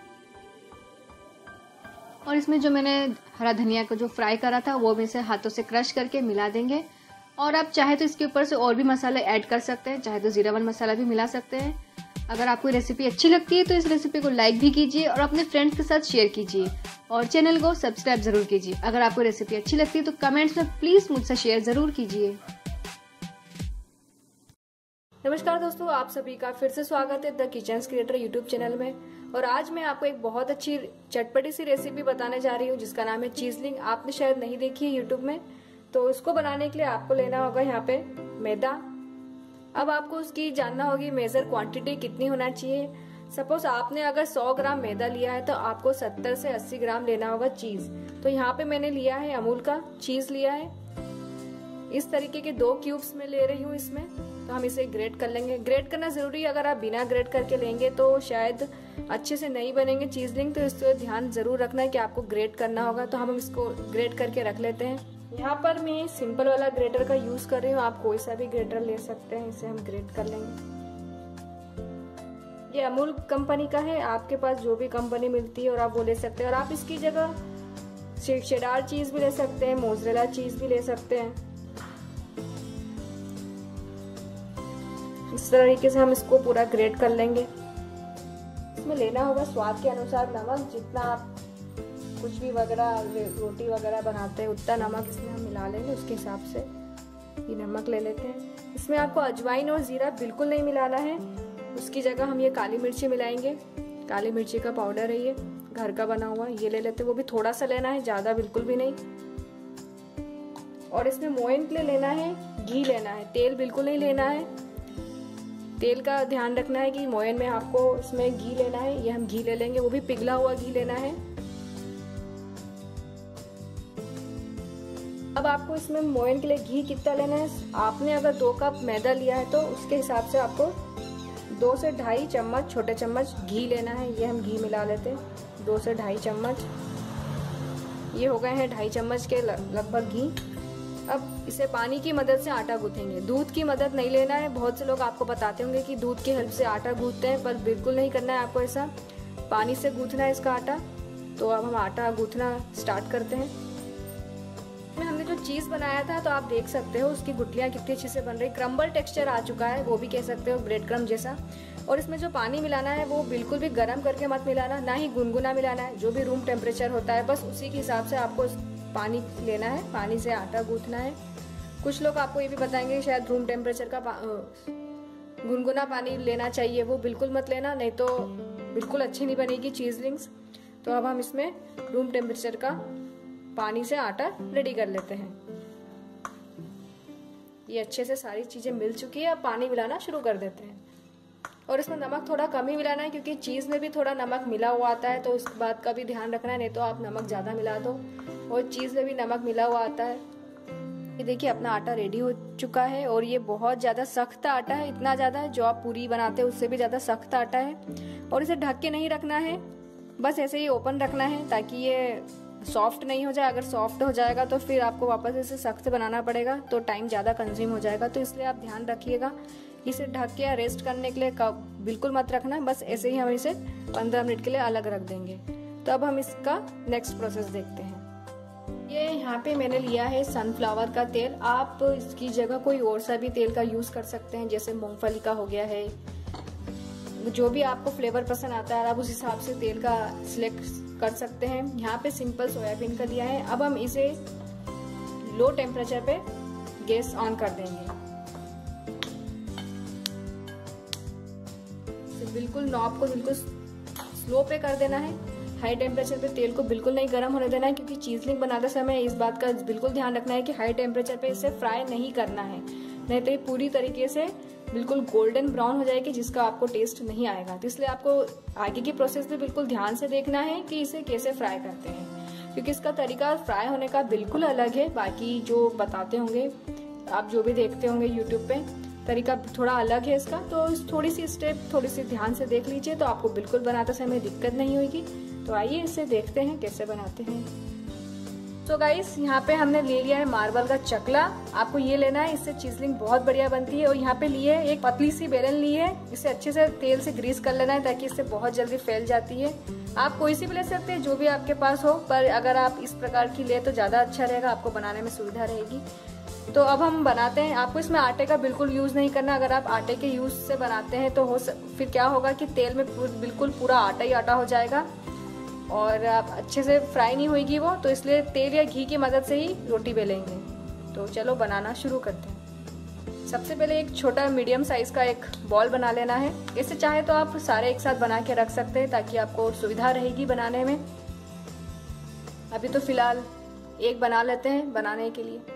और इसमें जो मैंने हरा धनिया को जो फ्राई करा था वो भी इसे हाथों से क्रश करके मिला देंगे। और आप चाहे तो इसके ऊपर से और भी मसाले ऐड कर सकते हैं, चाहे तो जीरा वन मसाला भी मिला सकते हैं। अगर आपको रेसिपी अच्छी लगती है तो इस रेसिपी को लाइक भी कीजिए और अपने फ्रेंड्स के साथ शेयर कीजिए और चैनल को सब्सक्राइब जरूर कीजिए। अगर आपको रेसिपी अच्छी लगती है तो कमेंट्स में प्लीज मुझसे शेयर जरूर कीजिए। नमस्कार दोस्तों, आप सभी का फिर से स्वागत है the kitchens creator YouTube channel में। और आज मैं आपको एक बहुत अच्छी चटपटी सी रेसिपी बताने जा रही हूँ जिसका नाम है चीजलिंग। आपने शायद नहीं देखी है यूट्यूब में। तो इसको बनाने के लिए आपको लेना होगा यहाँ पे मैदा। अब आपको उसकी जानना होगी मेजर क्वांटिटी कितनी होना चाहिए। सपोज आपने अगर 100 ग्राम मैदा लिया है तो आपको 70 से 80 ग्राम लेना होगा चीज। तो यहाँ पे मैंने लिया है अमूल का चीज लिया है। इस तरीके के 2 क्यूब्स में ले रही हूँ इसमें। तो हम इसे ग्रेट कर लेंगे। ग्रेट करना जरूरी है, अगर आप बिना ग्रेट करके लेंगे तो शायद अच्छे से नहीं बनेंगे चीजलिंग। तो इसको ध्यान जरूर रखना है कि आपको ग्रेट करना होगा। तो हम इसको ग्रेट करके रख लेते हैं। यहाँ पर मैं सिंपल वाला ग्रेटर का यूज कर रही हूँ, आप कोई सा भी ग्रेटर ले सकते हैं। इसे हम ग्रेट कर लेंगे। ये अमूल कंपनी का है, आपके पास जो भी कंपनी मिलती है और आप वो ले सकते हैं। और आप इसकी जगह शेडार चीज भी ले सकते हैं, मोज़रेला चीज भी ले सकते हैं। इस तरीके से हम इसको पूरा ग्रेट कर लेंगे। इसमें लेना होगा स्वाद के अनुसार नमक, जितना आप कुछ भी वगैरह रोटी वगैरह बनाते हैं उतना नमक इसमें हम मिला लेंगे, उसके हिसाब से ये नमक ले लेते हैं। इसमें आपको अजवाइन और जीरा बिल्कुल नहीं मिलाना है, उसकी जगह हम ये काली मिर्ची मिलाएंगे। काली मिर्ची का पाउडर है, ये घर का बना हुआ, ये ले लेते हैं। वो भी थोड़ा सा लेना है, ज़्यादा बिल्कुल भी नहीं। और इसमें मोयन के लिए लेना है घी लेना है, तेल बिल्कुल नहीं लेना है। तेल का ध्यान रखना है कि मोयन में आपको इसमें घी लेना है, ये हम घी ले लेंगे, वो भी पिघला हुआ घी लेना है। अब आपको इसमें मोयन के लिए घी कितना लेना है, आपने अगर 2 कप मैदा लिया है तो उसके हिसाब से आपको 2 से 2.5 चम्मच छोटे चम्मच घी लेना है। ये हम घी मिला लेते हैं, 2 से 2.5 चम्मच। ये हो गए हैं 2.5 चम्मच के लगभग घी। अब इसे पानी की मदद से आटा गूंथेंगे, दूध की मदद नहीं लेना है। बहुत से लोग आपको बताते होंगे कि दूध की हेल्प से आटा गूंथते हैं, पर बिल्कुल नहीं करना है आपको ऐसा। पानी से गूंथना है इसका आटा। तो अब हम आटा गूंथना स्टार्ट करते हैं। हमने जो चीज बनाया था तो आप देख सकते हो उसकी गुठलियां कितनी अच्छे से बन रही, क्रम्बल टेक्सचर आ चुका है, वो भी कह सकते हो ब्रेड क्रम्ब जैसा। और इसमें जो पानी मिलाना है वो बिल्कुल भी गर्म करके मत मिलाना, ना ही गुनगुना मिलाना है। जो भी रूम टेम्परेचर होता है बस उसी के हिसाब से आपको पानी लेना है, पानी से आटा गूंथना है। कुछ लोग आपको ये भी बताएंगे शायद रूम टेम्परेचर का गुनगुना पानी लेना चाहिए, वो बिल्कुल मत लेना, नहीं तो बिल्कुल अच्छी नहीं बनेगी चीज़लिंग्स। तो अब हम इसमें रूम टेम्परेचर का पानी से आटा रेडी कर लेते हैं। ये अच्छे से सारी चीजें मिल चुकी है, अब पानी मिलाना शुरू कर देते हैं। और इसमें नमक थोड़ा कम ही मिलाना है, क्योंकि चीज में भी थोड़ा नमक मिला हुआ आता है, तो उस बात का भी ध्यान रखना है, नहीं तो आप नमक ज्यादा मिला दो। और चीज में भी नमक मिला हुआ आता है। ये देखिए अपना आटा रेडी हो चुका है, और ये बहुत ज्यादा सख्त आटा है, इतना ज्यादा जो आप पूरी बनाते हैं उससे भी ज्यादा सख्त आटा है। और इसे ढक के नहीं रखना है, बस ऐसे ही ओपन रखना है ताकि ये सॉफ्ट नहीं हो जाए। अगर सॉफ्ट हो जाएगा तो फिर आपको वापस इसे सख्त बनाना पड़ेगा, तो टाइम ज़्यादा कंज्यूम हो जाएगा। तो इसलिए आप ध्यान रखिएगा, इसे ढक के रेस्ट करने के लिए बिल्कुल मत रखना, बस ऐसे ही हम इसे 15 मिनट के लिए अलग रख देंगे। तो अब हम इसका नेक्स्ट प्रोसेस देखते हैं। ये यहाँ पे मैंने लिया है सनफ्लावर का तेल, आप इसकी जगह कोई और सा भी तेल का यूज़ कर सकते हैं, जैसे मूंगफली का हो गया है। जो भी आपको फ्लेवर पसंद आता है आप उस हिसाब से तेल का सिलेक्ट कर सकते हैं। यहाँ पे सिंपल सोयाबीन का लिया है। अब हम इसे लो टेम्परेचर पे गैस ऑन कर देंगे। बिल्कुल नॉब को बिल्कुल स्लो पे कर देना है, हाई टेम्परेचर पे तेल को बिल्कुल नहीं गर्म होने देना है, क्योंकि चीज़लिंग बनाते समय इस बात का बिल्कुल ध्यान रखना है कि हाई टेम्परेचर पे इसे फ्राई नहीं करना है, नहीं तो ये पूरी तरीके से बिल्कुल गोल्डन ब्राउन हो जाएगी, जिसका आपको टेस्ट नहीं आएगा। तो इसलिए आपको आगे की प्रोसेस भी बिल्कुल ध्यान से देखना है कि इसे कैसे फ्राई करते हैं, क्योंकि इसका तरीका फ्राई होने का बिल्कुल अलग है। बाकी जो बताते होंगे आप, जो भी देखते होंगे यूट्यूब पे, तरीका थोड़ा अलग है इसका। तो थोड़ी सी स्टेप थोड़ी सी ध्यान से देख लीजिए, तो आपको बिल्कुल बनाते समय दिक्कत नहीं होगी। तो आइए इसे देखते हैं कैसे बनाते हैं। तो गाइस यहाँ पे हमने ले लिया है मार्बल का चकला, आपको ये लेना है, इससे चीज़लिंग बहुत बढ़िया बनती है। और यहाँ पे लिए एक पतली सी बेलन ली है, इसे अच्छे से तेल से ग्रीस कर लेना है ताकि इससे बहुत जल्दी फैल जाती है। आप कोई सी भी ले सकते हैं, जो भी आपके पास हो, पर अगर आप इस प्रकार की ले तो ज़्यादा अच्छा रहेगा, आपको बनाने में सुविधा रहेगी। तो अब हम बनाते हैं। आपको इसमें आटे का बिल्कुल यूज़ नहीं करना, अगर आप आटे के यूज़ से बनाते हैं तो फिर क्या होगा कि तेल में बिल्कुल पूरा आटा ही आटा हो जाएगा और आप अच्छे से फ्राई नहीं होगी वो। तो इसलिए तेल या घी की मदद से ही रोटी बेलेंगे। तो चलो बनाना शुरू करते हैं। सबसे पहले एक छोटा मीडियम साइज़ का एक बॉल बना लेना है। इससे चाहे तो आप सारे एक साथ बना के रख सकते हैं ताकि आपको सुविधा रहेगी बनाने में। अभी तो फिलहाल एक बना लेते हैं बनाने के लिए।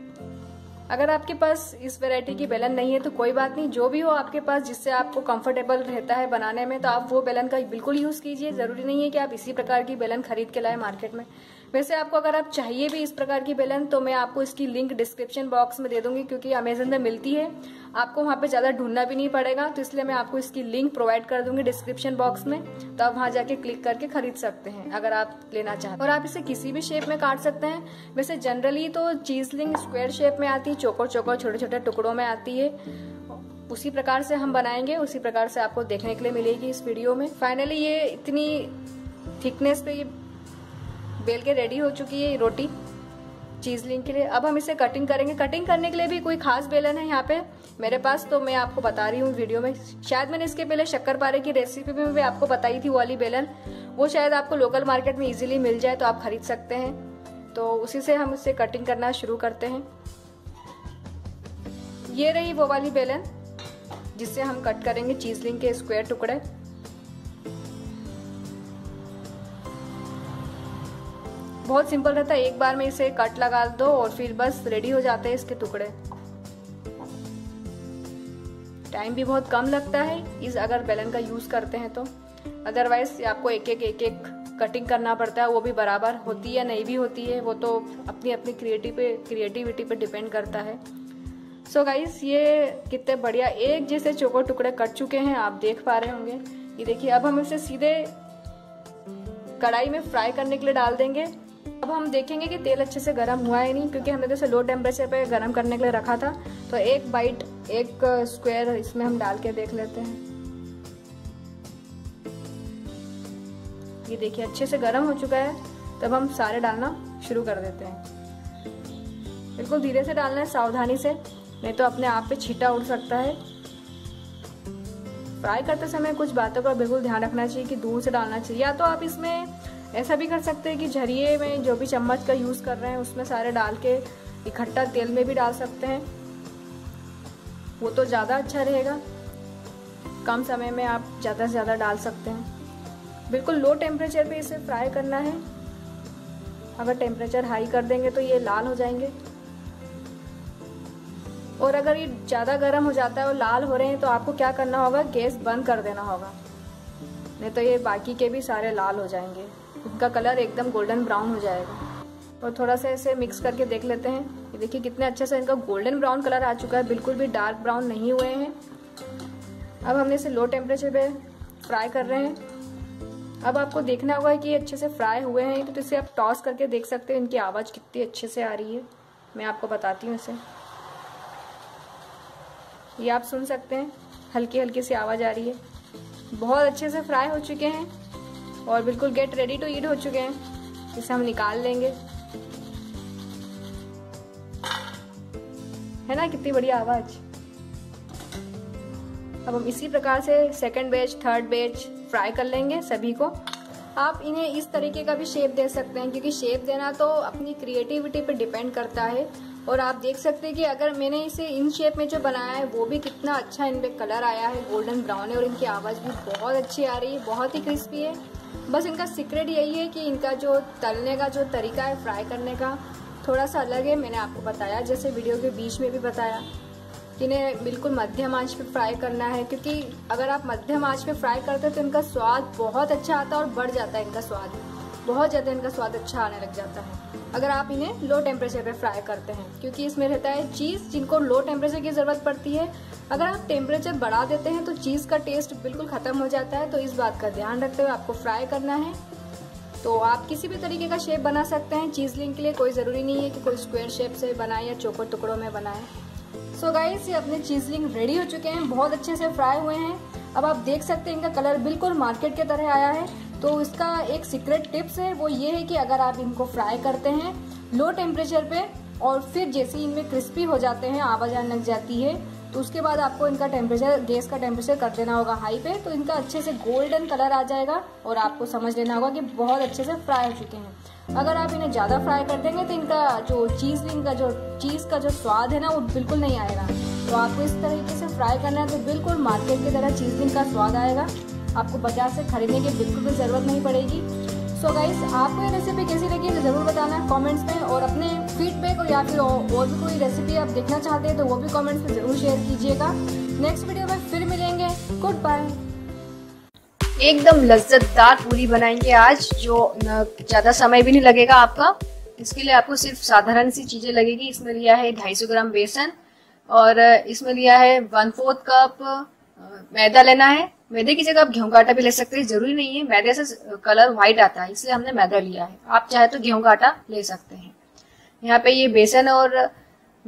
अगर आपके पास इस वैरायटी की बेलन नहीं है तो कोई बात नहीं, जो भी हो आपके पास जिससे आपको कंफर्टेबल रहता है बनाने में, तो आप वो बेलन का बिल्कुल यूज़ कीजिए। ज़रूरी नहीं है कि आप इसी प्रकार की बेलन खरीद के लाए मार्केट में। वैसे आपको अगर आप चाहिए भी इस प्रकार की बेलन तो मैं आपको इसकी लिंक डिस्क्रिप्शन बॉक्स में दे दूंगी, क्योंकि अमेजन में मिलती है, आपको वहाँ पे ज़्यादा ढूंढना भी नहीं पड़ेगा। तो इसलिए मैं आपको इसकी लिंक प्रोवाइड कर दूंगी डिस्क्रिप्शन बॉक्स में, तो आप वहाँ जाके क्लिक करके खरीद सकते हैं अगर आप लेना चाहते हैं। और आप इसे किसी भी शेप में काट सकते हैं। वैसे जनरली तो चीज़लिंग स्क्वायर शेप में आती है, चौकोर चौकोर छोटे छोटे टुकड़ों में आती है, उसी प्रकार से हम बनाएंगे, उसी प्रकार से आपको देखने के लिए मिलेगी इस वीडियो में। फाइनली ये इतनी थिकनेस पे ये बेल के रेडी हो चुकी है रोटी चीजलिंग के लिए। अब हम इसे कटिंग करेंगे। कटिंग करने के लिए भी कोई खास बेलन है यहाँ पे मेरे पास, तो मैं आपको बता रही हूँ वीडियो में। शायद मैंने इसके पहले शक्करपारे की रेसिपी में भी आपको बताई थी वो वाली बेलन, वो शायद आपको लोकल मार्केट में इजीली मिल जाए तो आप खरीद सकते हैं। तो उसी से हम इससे कटिंग करना शुरू करते हैं। ये रही वो वाली बेलन जिससे हम कट करेंगे चीजलिंग के स्क्वायर टुकड़े। बहुत सिंपल रहता है, एक बार में इसे कट लगा दो और फिर बस रेडी हो जाते हैं इसके टुकड़े। टाइम भी बहुत कम लगता है इस अगर बेलन का यूज करते हैं तो, अदरवाइज आपको एक एक कटिंग करना पड़ता है, वो भी बराबर होती है या नहीं भी होती है, वो तो अपनी अपनी क्रिएटिविटी पे डिपेंड करता है। सो गाइस, ये कितने बढ़िया एक जैसे चौकोर टुकड़े कट चुके हैं, आप देख पा रहे होंगे। ये देखिए, अब हम इसे सीधे कढ़ाई में फ्राई करने के लिए डाल देंगे। अब हम देखेंगे कि तेल अच्छे से गर्म हुआ है नहीं, क्योंकि हमने तो इसे लो टेम्परेचर पे गर्म करने के लिए रखा था। तो एक बाइट, एक स्क्वायर इसमें हम डाल के देख लेते हैं। ये देखिए अच्छे से गर्म हो चुका है। तब हम सारे डालना शुरू कर देते हैं। बिल्कुल धीरे से डालना है, सावधानी से, नहीं तो अपने आप पे छींटा उड़ सकता है। फ्राई करते समय कुछ बातों का बिल्कुल ध्यान रखना चाहिए कि दूर से डालना चाहिए, या तो आप इसमें ऐसा भी कर सकते हैं कि झरिये में जो भी चम्मच का यूज कर रहे हैं उसमें सारे डाल के इकट्ठा तेल में भी डाल सकते हैं, वो तो ज़्यादा अच्छा रहेगा। कम समय में आप ज़्यादा से ज़्यादा डाल सकते हैं। बिल्कुल लो टेम्परेचर पे इसे फ्राई करना है। अगर टेम्परेचर हाई कर देंगे तो ये लाल हो जाएंगे, और अगर ये ज़्यादा गर्म हो जाता है और लाल हो रहे हैं तो आपको क्या करना होगा, गैस बंद कर देना होगा, नहीं तो ये बाकी के भी सारे लाल हो जाएंगे, इनका कलर एकदम गोल्डन ब्राउन हो जाएगा। और थोड़ा सा इसे मिक्स करके देख लेते हैं। ये देखिए कितने अच्छे से इनका गोल्डन ब्राउन कलर आ चुका है, बिल्कुल भी डार्क ब्राउन नहीं हुए हैं। अब हमने इसे लो टेम्परेचर पे फ्राई कर रहे हैं। अब आपको देखना होगा कि ये अच्छे से फ्राई हुए हैं, तो इसे आप टॉस करके देख सकते हैं इनकी आवाज़ कितनी अच्छे से आ रही है। मैं आपको बताती हूँ इसे, ये आप सुन सकते हैं, हल्की हल्की सी आवाज़ आ रही है। बहुत अच्छे से फ्राई हो चुके हैं और बिल्कुल गेट रेडी टू ईट हो चुके हैं। इसे हम निकाल लेंगे, है ना, कितनी बढ़िया आवाज़। अब हम इसी प्रकार से second batch, third batch fry कर लेंगे सभी को। आप इन्हें इस तरीके का भी शेप दे सकते हैं, क्योंकि शेप देना तो अपनी क्रिएटिविटी पे डिपेंड करता है। और आप देख सकते हैं कि अगर मैंने इसे इन शेप में जो बनाया है वो भी कितना अच्छा इनमें कलर आया है, गोल्डन ब्राउन है, और इनकी आवाज़ भी बहुत अच्छी आ रही है, बहुत ही क्रिस्पी है। बस इनका सीक्रेट यही है कि इनका जो तलने का जो तरीका है, फ्राई करने का, थोड़ा सा अलग है। मैंने आपको बताया, जैसे वीडियो के बीच में भी बताया, कि इन्हें बिल्कुल मध्यम आंच पे फ्राई करना है, क्योंकि अगर आप मध्यम आंच पे फ्राई करते हैं तो इनका स्वाद बहुत अच्छा आता है और बढ़ जाता है इनका स्वाद, बहुत ज़्यादा इनका स्वाद अच्छा आने लग जाता है अगर आप इन्हें लो टेम्परेचर पे फ्राई करते हैं, क्योंकि इसमें रहता है चीज़, जिनको लो टेम्परेचर की ज़रूरत पड़ती है। अगर आप टेम्परेचर बढ़ा देते हैं तो चीज़ का टेस्ट बिल्कुल ख़त्म हो जाता है। तो इस बात का ध्यान रखते हुए आपको फ्राई करना है। तो आप किसी भी तरीके का शेप बना सकते हैं चीज़लिंग के लिए, कोई ज़रूरी नहीं है कि कोई स्क्वायर शेप से बनाए या चौकोर टुकड़ों में बनाए। सो गाइस, ये अपने चीज़लिंग रेडी हो चुके हैं, बहुत अच्छे से फ्राई हुए हैं। अब आप देख सकते हैं इनका कलर बिल्कुल मार्केट के तरह आया है। तो इसका एक सीक्रेट टिप्स है, वो ये है कि अगर आप इनको फ्राई करते हैं लो टेम्परेचर पे और फिर जैसे ही इनमें क्रिस्पी हो जाते हैं, आवाज़ आने लग जाती है, तो उसके बाद आपको इनका टेम्परेचर, गैस का टेम्परेचर कर देना होगा हाई पे, तो इनका अच्छे से गोल्डन कलर आ जाएगा और आपको समझ लेना होगा कि बहुत अच्छे से फ्राई हो चुके हैं। अगर आप इन्हें ज़्यादा फ्राई कर देंगे तो इनका जो चीज़लिंग का जो चीज़ का जो स्वाद है ना, वो बिल्कुल नहीं आएगा। तो आपको इस तरीके से फ्राई करना है तो बिल्कुल मार्केट की तरह चीज़लिंग का स्वाद आएगा, आपको बाजार से खरीदने की बिल्कुल भी ज़रूरत नहीं पड़ेगी। सो गाइस, आपको ये रेसिपी कैसी लगी तो ज़रूर बताना कमेंट्स में, और अपने फीडबैक और या फिर और भी कोई रेसिपी आप देखना चाहते हैं तो वो भी कमेंट्स में ज़रूर शेयर कीजिएगा। नेक्स्ट वीडियो में फिर मिलेंगे, गुड बाय। एकदम लज्जतदार पूरी बनाएंगे आज, जो ज़्यादा समय भी नहीं लगेगा आपका। इसके लिए आपको सिर्फ साधारण सी चीज़ें लगेगी। इसमें लिया है 250 ग्राम बेसन, और इसमें लिया है 1/4 कप मैदा लेना है। मैदे की जगह आप गेहूं का आटा भी ले सकते हैं, जरूरी नहीं है, मैदे से कलर व्हाइट आता है इसलिए हमने मैदा लिया है। आप चाहे तो गेहूं का आटा ले सकते हैं। यहाँ पे ये बेसन और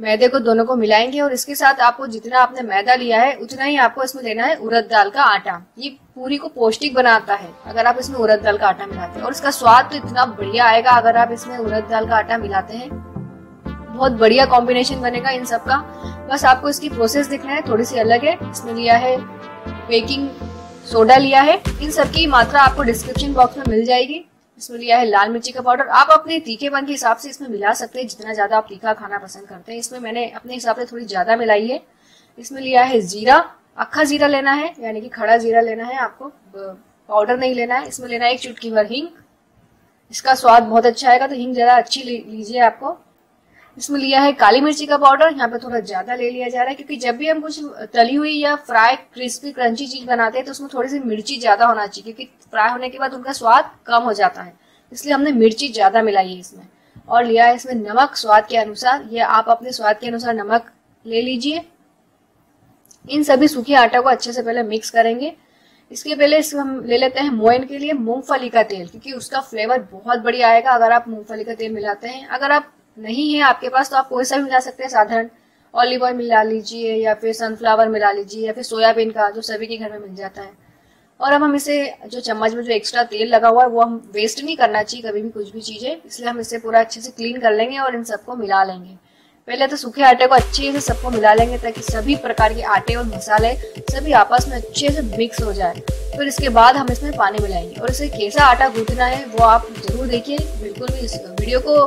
मैदे को दोनों को मिलाएंगे और इसके साथ आपको जितना आपने मैदा लिया है उतना ही आपको इसमें लेना है उड़द दाल का आटा। ये पूरी को पौष्टिक बनाता है अगर आप इसमें उड़द दाल का आटा मिलाते हैं, और इसका स्वाद तो इतना बढ़िया आएगा अगर आप इसमें उड़द दाल का आटा मिलाते हैं। बहुत बढ़िया कॉम्बिनेशन बनेगा इन सब का। बस आपको इसकी प्रोसेस देखना है, थोड़ी सी अलग है। इसमें लिया है बेकिंग सोडा लिया है, इन सब की मात्रा आपको डिस्क्रिप्शन बॉक्स में मिल जाएगी। इसमें लिया है लाल मिर्ची का पाउडर, आप अपने तीखेपन के हिसाब से इसमें मिला सकते हैं, जितना ज्यादा आप तीखा खाना पसंद करते हैं। इसमें मैंने अपने हिसाब से थोड़ी ज्यादा मिलाई है। इसमें लिया है जीरा, अक्खा जीरा लेना है, यानी कि खड़ा जीरा लेना है, आपको पाउडर नहीं लेना है। इसमें लेना है एक चुटकी भर हींग, इसका स्वाद बहुत अच्छा आएगा, तो हींग जरा अच्छी लीजिए आपको। इसमें लिया है काली मिर्ची का पाउडर, यहाँ पे थोड़ा ज्यादा ले लिया जा रहा है, क्योंकि जब भी हम कुछ तली हुई या फ्राई क्रिस्पी क्रंची चीज बनाते हैं तो उसमें थोड़ी सी मिर्ची ज्यादा होना चाहिए, क्योंकि फ्राई होने के बाद उनका स्वाद कम हो जाता है, इसलिए हमने मिर्ची ज्यादा मिलाई है इसमें। और लिया है इसमें नमक स्वाद के अनुसार, ये आप अपने स्वाद के अनुसार नमक ले लीजिए। इन सभी सूखे आटा को अच्छे से पहले मिक्स करेंगे। इसके पहले इसमें हम ले लेते हैं मोयन के लिए मूंगफली का तेल, क्योंकि उसका फ्लेवर बहुत बढ़िया आएगा अगर आप मूंगफली का तेल मिलाते हैं। अगर आप नहीं है आपके पास तो आप कोई सा भी मिला सकते हैं, साधारण ऑलिव ऑयल मिला लीजिए या फिर सनफ्लावर मिला लीजिए या फिर सोयाबीन का, जो सभी के घर में मिल जाता है। और अब हम इसे जो चम्मच में जो एक्स्ट्रा तेल लगा हुआ है वो हम वेस्ट नहीं करना चाहिए कभी भी कुछ भी चीजें, इसलिए हम इसे पूरा अच्छे से क्लीन कर लेंगे और इन सबको मिला लेंगे। पहले तो सूखे आटे को अच्छे से सबको मिला लेंगे ताकि सभी प्रकार के आटे और मसाले सभी आपस में अच्छे से मिक्स हो जाए। फिर इसके बाद हम इसमें पानी मिलाएंगे और इसे कैसा आटा गूंथना है वो आप जरूर देखिए, बिल्कुल भी इस वीडियो को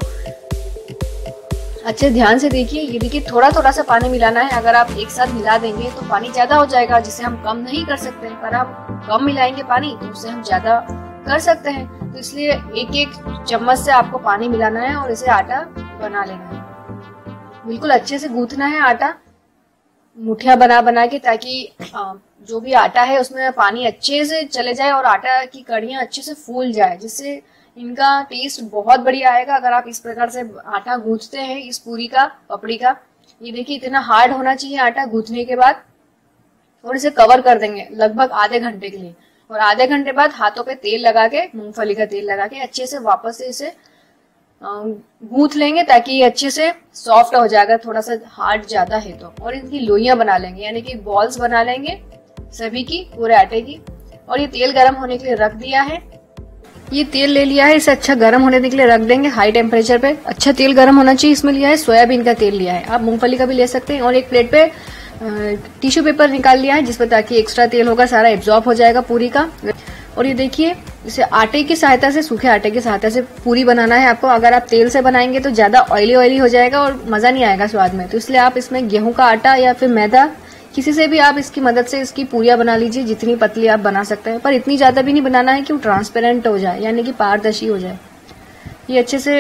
अच्छे ध्यान से देखिए। ये देखिए थोड़ा थोड़ा सा पानी मिलाना है, अगर आप एक साथ मिला देंगे तो पानी ज्यादा हो जाएगा, जिसे हम कम नहीं कर सकते, पर आप कम मिलाएंगे पानी तो उससे हम ज्यादा कर सकते हैं। तो इसलिए एक एक चम्मच से आपको पानी मिलाना है और इसे आटा बना लेना है। बिल्कुल अच्छे से गूंथना है आटा, मुठिया बना बना के, ताकि जो भी आटा है उसमें पानी अच्छे से चले जाए और आटा की कड़ियां अच्छे से फूल जाए, जिससे इनका टेस्ट बहुत बढ़िया आएगा अगर आप इस प्रकार से आटा गूंथते हैं इस पूरी का, पपड़ी का। ये देखिए इतना हार्ड होना चाहिए आटा गूंथने के बाद। और इसे कवर कर देंगे लगभग आधे घंटे के लिए, और आधे घंटे बाद हाथों पे तेल लगा के, मूंगफली का तेल लगा के अच्छे से वापस से इसे गूंथ लेंगे ताकि ये अच्छे से सॉफ्ट हो जाएगा, थोड़ा सा हार्ड ज्यादा है तो। और इनकी लोइयां बना लेंगे, यानी कि बॉल्स बना लेंगे सभी की, पूरे आटे की। और ये तेल गर्म होने के लिए रख दिया है, ये तेल ले लिया है, इसे अच्छा गर्म होने के लिए रख देंगे हाई टेम्परेचर पे। अच्छा तेल गर्म होना चाहिए। इसमें लिया है सोयाबीन का तेल लिया है, आप मूंगफली का भी ले सकते हैं। और एक प्लेट पे टिश्यू पेपर निकाल लिया है जिसपे, ताकि एक्स्ट्रा तेल होगा सारा एब्जॉर्ब हो जाएगा पूरी का। और ये देखिए इसे आटे की सहायता से, सूखे आटे की सहायता से पूरी बनाना है आपको। अगर आप तेल से बनाएंगे तो ज्यादा ऑयली ऑयली हो जाएगा और मजा नहीं आएगा स्वाद में, तो इसलिए आप इसमें गेहूं का आटा या फिर मैदा, किसी से भी आप इसकी मदद से इसकी पूरियां बना लीजिए, जितनी पतली आप बना सकते हैं। पर इतनी ज्यादा भी नहीं बनाना है कि वो ट्रांसपेरेंट हो जाए, यानी कि पारदर्शी हो जाए। ये अच्छे से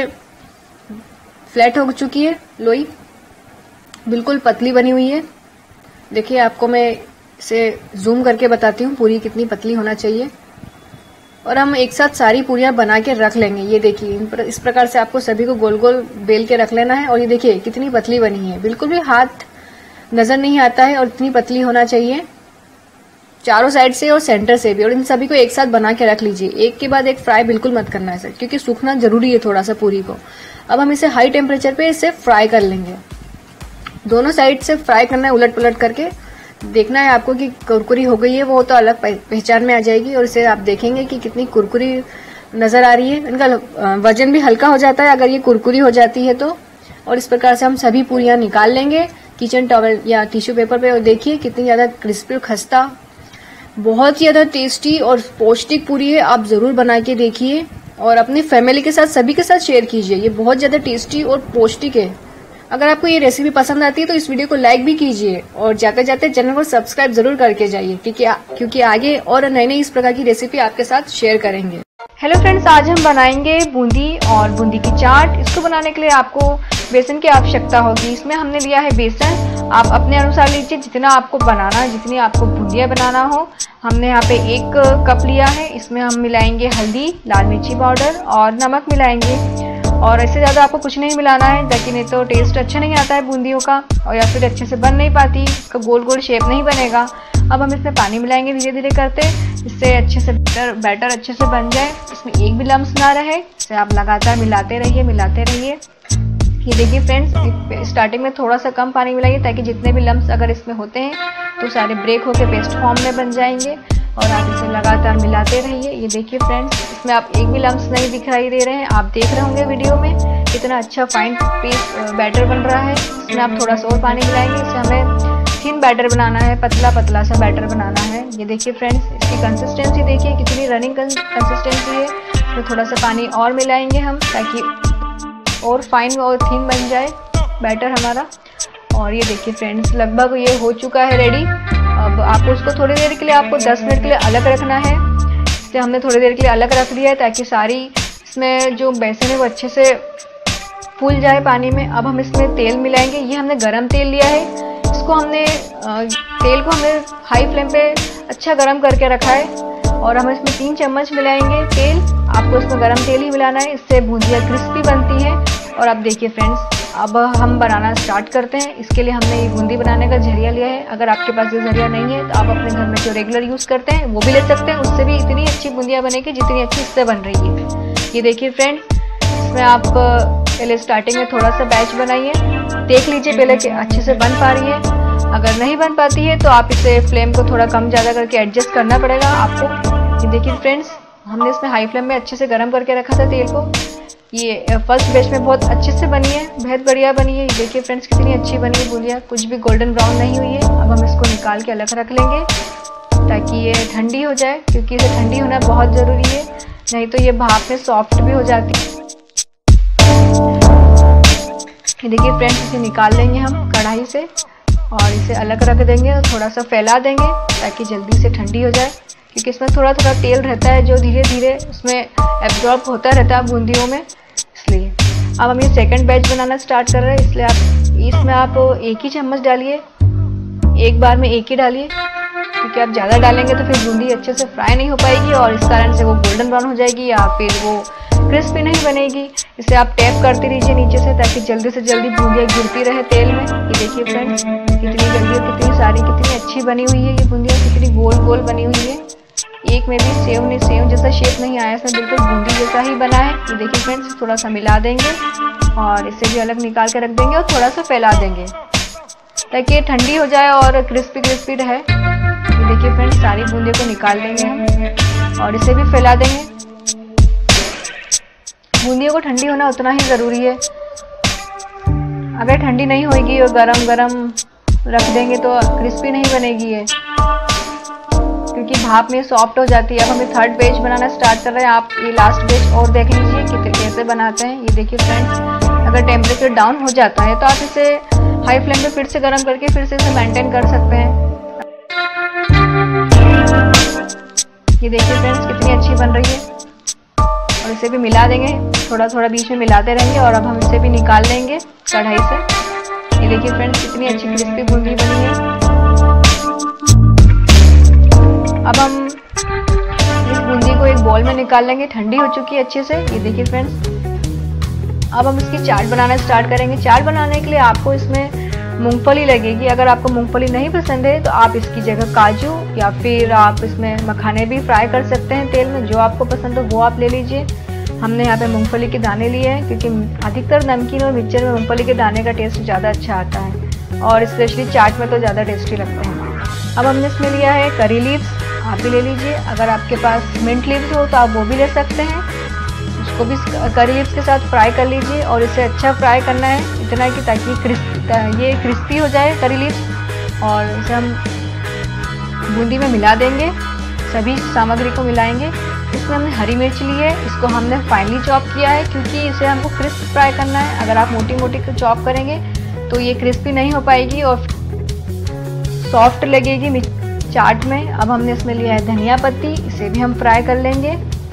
फ्लैट हो चुकी है लोई, बिल्कुल पतली बनी हुई है। देखिए आपको मैं इसे जूम करके बताती हूँ पूरी कितनी पतली होना चाहिए। और हम एक साथ सारी पूरियां बना के रख लेंगे। ये देखिए इस प्रकार से आपको सभी को गोल गोल बेल के रख लेना है। और ये देखिए कितनी पतली बनी है, बिल्कुल भी हाथ नजर नहीं आता है, और इतनी पतली होना चाहिए चारों साइड से और सेंटर से भी। और इन सभी को एक साथ बना के रख लीजिए, एक के बाद एक फ्राई बिल्कुल मत करना है सर, क्योंकि सूखना जरूरी है थोड़ा सा पूरी को। अब हम इसे हाई टेम्परेचर पे इसे फ्राई कर लेंगे, दोनों साइड से फ्राई करना है, उलट पलट करके देखना है आपको कि कुरकुरी हो गई है, वो तो अलग पहचान में आ जाएगी। और इसे आप देखेंगे कि कितनी कुरकुरी नजर आ रही है। इनका वजन भी हल्का हो जाता है अगर ये कुरकुरी हो जाती है तो। और इस प्रकार से हम सभी पूरियां निकाल लेंगे किचन टॉवल या टिश्यू पेपर पे। और देखिए कितनी ज्यादा क्रिस्पी और खस्ता, बहुत ज्यादा टेस्टी और पौष्टिक पूरी है। आप जरूर बना के देखिए और अपनी फैमिली के साथ, सभी के साथ शेयर कीजिए। ये बहुत ज्यादा टेस्टी और पौष्टिक है। अगर आपको ये रेसिपी पसंद आती है तो इस वीडियो को लाइक भी कीजिए और जाते जाते चैनल को सब्सक्राइब जरूर करके जाइए, क्योंकि आगे और नई नई इस प्रकार की रेसिपी आपके साथ शेयर करेंगे। हेलो फ्रेंड्स, आज हम बनाएंगे बूंदी और बूंदी की चाट। इसको बनाने के लिए आपको बेसन की आवश्यकता होगी। इसमें हमने लिया है बेसन, आप अपने अनुसार लीजिए जितना आपको बनाना है, जितनी आपको बूंदियाँ बनाना हो। हमने यहाँ पे 1 कप लिया है। इसमें हम मिलाएंगे हल्दी, लाल मिर्ची पाउडर और नमक मिलाएंगे। और इससे ज़्यादा आपको कुछ नहीं मिलाना है, ताकि नहीं तो टेस्ट अच्छा नहीं आता है बूंदियों का, और या फिर अच्छे से बन नहीं पाती, इसका गोल गोल शेप नहीं बनेगा। अब हम इसमें पानी मिलाएंगे धीरे धीरे करते, इससे अच्छे से बैटर अच्छे से बन जाए, इसमें एक भी लम्स ना रहे। इसे आप लगातार मिलाते रहिए ये देखिए फ्रेंड्स, स्टार्टिंग में थोड़ा सा कम पानी मिलाइए ताकि जितने भी लम्स अगर इसमें होते हैं तो सारे ब्रेक होकर पेस्ट फॉर्म में बन जाएंगे। और आप इसे लगातार मिलाते रहिए। ये देखिए फ्रेंड्स, इसमें आप एक भी लम्स नहीं दिखाई दे रहे हैं। आप देख रहे होंगे वीडियो में कितना अच्छा फाइन पेस्ट बैटर बन रहा है। इसमें आप थोड़ा सा और पानी मिलाएंगे। इसे हमें थिन बैटर बनाना है, पतला पतला सा बैटर बनाना है। ये देखिए फ्रेंड्स, इसकी कंसिस्टेंसी देखिए कितनी रनिंग कंसिस्टेंसी है। इसमें थोड़ा सा पानी और मिलाएंगे हम ताकि और फाइन और थिन बन जाए बैटर हमारा। और ये देखिए फ्रेंड्स, लगभग ये हो चुका है रेडी। अब आपको उसको थोड़ी देर के लिए, आपको 10 मिनट के लिए अलग रखना है। इसलिए हमने थोड़ी देर के लिए अलग रख दिया है ताकि सारी इसमें जो बेसन है वो अच्छे से फूल जाए पानी में। अब हम इसमें तेल मिलाएंगे। ये हमने गरम तेल लिया है। इसको हमने तेल को हमने हाई फ्लेम पे अच्छा गरम करके रखा है और हम इसमें 3 चम्मच मिलाएंगे तेल। आपको इसमें गरम तेल ही मिलाना है, इससे भुजिया क्रिस्पी बनती है। और अब देखिए फ्रेंड्स, अब हम बनाना स्टार्ट करते हैं। इसके लिए हमने ये बूंदी बनाने का झरिया लिया है। अगर आपके पास ये झरिया नहीं है तो आप अपने घर में जो रेगुलर यूज़ करते हैं वो भी ले सकते हैं। उससे भी इतनी अच्छी बूंदियाँ बनेगी जितनी अच्छी इससे बन रही है। ये देखिए फ्रेंड्स, इसमें आप पहले स्टार्टिंग में थोड़ा सा बैच बनाइए, देख लीजिए पहले कि अच्छे से बन पा रही है। अगर नहीं बन पाती है तो आप इसे फ्लेम को थोड़ा कम ज़्यादा करके एडजस्ट करना पड़ेगा आपको। ये देखिए फ्रेंड्स, हमने इसमें हाई फ्लेम में अच्छे से गर्म करके रखा था तेल को। ये फर्स्ट बैच में बहुत अच्छे से बनी है, बहुत बढ़िया बनी है। देखिए फ्रेंड्स, कितनी अच्छी बनी है बूंदियाँ, कुछ भी गोल्डन ब्राउन नहीं हुई है। अब हम इसको निकाल के अलग रख लेंगे ताकि ये ठंडी हो जाए, क्योंकि इसे ठंडी होना बहुत ज़रूरी है, नहीं तो ये भाप में सॉफ्ट भी हो जाती है। देखिए फ्रेंड्स, इसे निकाल लेंगे हम कढ़ाई से और इसे अलग रख देंगे और थोड़ा सा फैला देंगे ताकि जल्दी से ठंडी हो जाए, क्योंकि इसमें थोड़ा थोड़ा तेल रहता है जो धीरे धीरे उसमें एब्जॉर्ब होता रहता है बूंदियों में, इसलिए। अब हम ये सेकंड बैच बनाना स्टार्ट कर रहे हैं, इसलिए इसमें आप एक ही चम्मच डालिए, एक बार में एक ही डालिए, क्योंकि आप ज़्यादा डालेंगे तो फिर बूंदी अच्छे से फ्राई नहीं हो पाएगी और इस कारण से वो गोल्डन ब्राउन हो जाएगी या फिर वो क्रिस्पी नहीं बनेगी। इसे आप टैप करते रहिए नीचे से ताकि जल्दी से जल्दी बूंदियाँ गिरती रहे तेल में। ये देखिए फ्रेंड्स, कितनी जल्दी और कितनी सारी कितनी अच्छी बनी हुई है ये बूंदियाँ, कितनी गोल गोल बनी हुई है। एक में भी सेव जैसा शेप नहीं आया, इसमें बिल्कुल बूंदी जैसा ही बना है। ये देखिए फ्रेंड्स, थोड़ा सा मिला देंगे और इसे भी अलग निकाल के रख देंगे और थोड़ा सा फैला देंगे ताकि ये ठंडी हो जाए और क्रिस्पी क्रिस्पी रहे। ये देखिए फ्रेंड्स, सारी बूंदियों को निकाल देंगे हम और इसे भी फैला देंगे। बूंदियों को ठंडी होना उतना ही ज़रूरी है। अगर ठंडी नहीं होगी और गरम गरम रख देंगे तो क्रिस्पी नहीं बनेगी ये, क्योंकि भाप में सॉफ्ट हो जाती है। अब हमें थर्ड बैच बनाना स्टार्ट कर रहे हैं। आप ये लास्ट बैच और देख लीजिए कि कैसे बनाते हैं। ये देखिए फ्रेंड्स, अगर टेम्परेचर डाउन हो जाता है तो आप इसे हाई फ्लेम पे फिर से गर्म करके फिर से इसे मेंटेन कर सकते हैं। ये देखिए फ्रेंड्स, कितनी अच्छी बन रही है और इसे भी मिला देंगे, थोड़ा थोड़ा बीच में मिलाते रहेंगे और अब हम इसे भी निकाल लेंगे कढ़ाई से। ये देखिए फ्रेंड्स, कितनी अच्छी क्रिस्पी बूंदी बनी है। अब हम इस बूंदी को एक बॉल में निकाल लेंगे, ठंडी हो चुकी है अच्छे से। ये देखिए फ्रेंड्स, अब हम इसकी चाट बनाना स्टार्ट करेंगे। चाट बनाने के लिए आपको इसमें मूंगफली लगेगी। अगर आपको मूंगफली नहीं पसंद है तो आप इसकी जगह काजू या फिर आप इसमें मखाने भी फ्राई कर सकते हैं तेल में, जो आपको पसंद हो वो आप ले लीजिए। हमने यहाँ पे मूंगफली के दाने लिए हैं, क्योंकि अधिकतर नमकीन और मिक्सचर में मूंगफली के दाने का टेस्ट ज़्यादा अच्छा आता है और स्पेशली चाट में तो ज़्यादा टेस्टी लगते हैं। अब हमने इसमें लिया है करी लीव्स, आप भी ले लीजिए। अगर आपके पास मिंट लीव्स हो तो आप वो भी ले सकते हैं, उसको भी करी लीव्स के साथ फ्राई कर लीजिए और इसे अच्छा फ्राई करना है, इतना कि ताकि ये क्रिस्पी हो जाए करी लीव्स। और इसे हम बूंदी में मिला देंगे, सभी सामग्री को मिलाएंगे। इसमें हमने हरी मिर्च ली है, इसको हमने फाइनली चॉप किया है क्योंकि इसे हमको क्रिस्प फ्राई करना है। अगर आप मोटी मोटी चॉप करेंगे तो ये क्रिस्पी नहीं हो पाएगी और सॉफ्ट लगेगी चाट में। अब हमने इसमें लिया है धनिया पत्ती, इसे भी हम फ्राई कर लेंगे।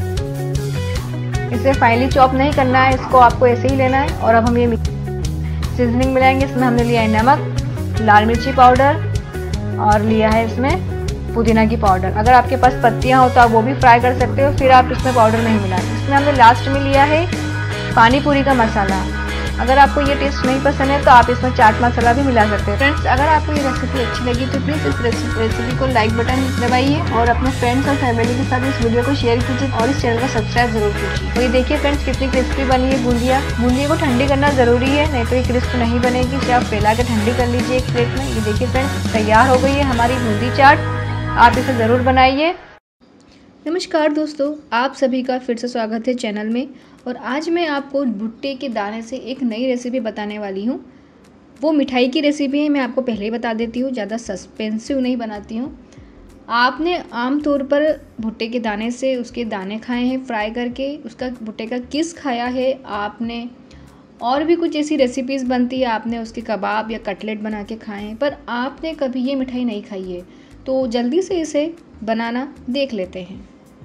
इसे फाइनली चॉप नहीं करना है, इसको आपको ऐसे ही लेना है। और अब हम ये सीजनिंग मिलाएंगे। इसमें हमने लिया है नमक, लाल मिर्ची पाउडर और लिया है इसमें पुदीना की पाउडर। अगर आपके पास पत्तियां हो तो आप वो भी फ्राई कर सकते हो, फिर आप इसमें पाउडर नहीं मिलाएं। इसमें हमने लास्ट में लिया है पानी पूरी का मसाला। अगर आपको ये टेस्ट नहीं पसंद है तो आप इसमें चाट मसाला भी मिला सकते हैं। फ्रेंड्स, अगर आपको ये रेसिपी अच्छी लगी तो प्लीज़ इस रेसिपी को लाइक बटन दबाइए और अपने फ्रेंड्स और फैमिली के साथ इस वीडियो को शेयर कीजिए और इस चैनल को सब्सक्राइब जरूर कीजिए। तो ये देखिए फ्रेंड्स, कितनी क्रिस्पी बनी है बूंदिया। बूंदिया को ठंडी करना ज़रूरी है, नहीं तो ये क्रिस्प नहीं बनेगी। इसे आप फैला के ठंडी कर लीजिए एक प्लेट में। ये देखिए फ्रेंड्स, तैयार हो गई है हमारी बूंदी चाट। आप इसे ज़रूर बनाइए। नमस्कार दोस्तों, आप सभी का फिर से स्वागत है चैनल में। और आज मैं आपको भुट्टे के दाने से एक नई रेसिपी बताने वाली हूँ। वो मिठाई की रेसिपी है, मैं आपको पहले ही बता देती हूँ, ज़्यादा सस्पेंसिव नहीं बनाती हूँ। आपने आमतौर पर भुट्टे के दाने से उसके दाने खाए हैं फ्राई करके, उसका भुट्टे का किस खाया है आपने, और भी कुछ ऐसी रेसिपीज़ बनती है, आपने उसके कबाब या कटलेट बना के खाए हैं, पर आपने कभी ये मिठाई नहीं खाई है। तो जल्दी से इसे बनाना देख लेते हैं।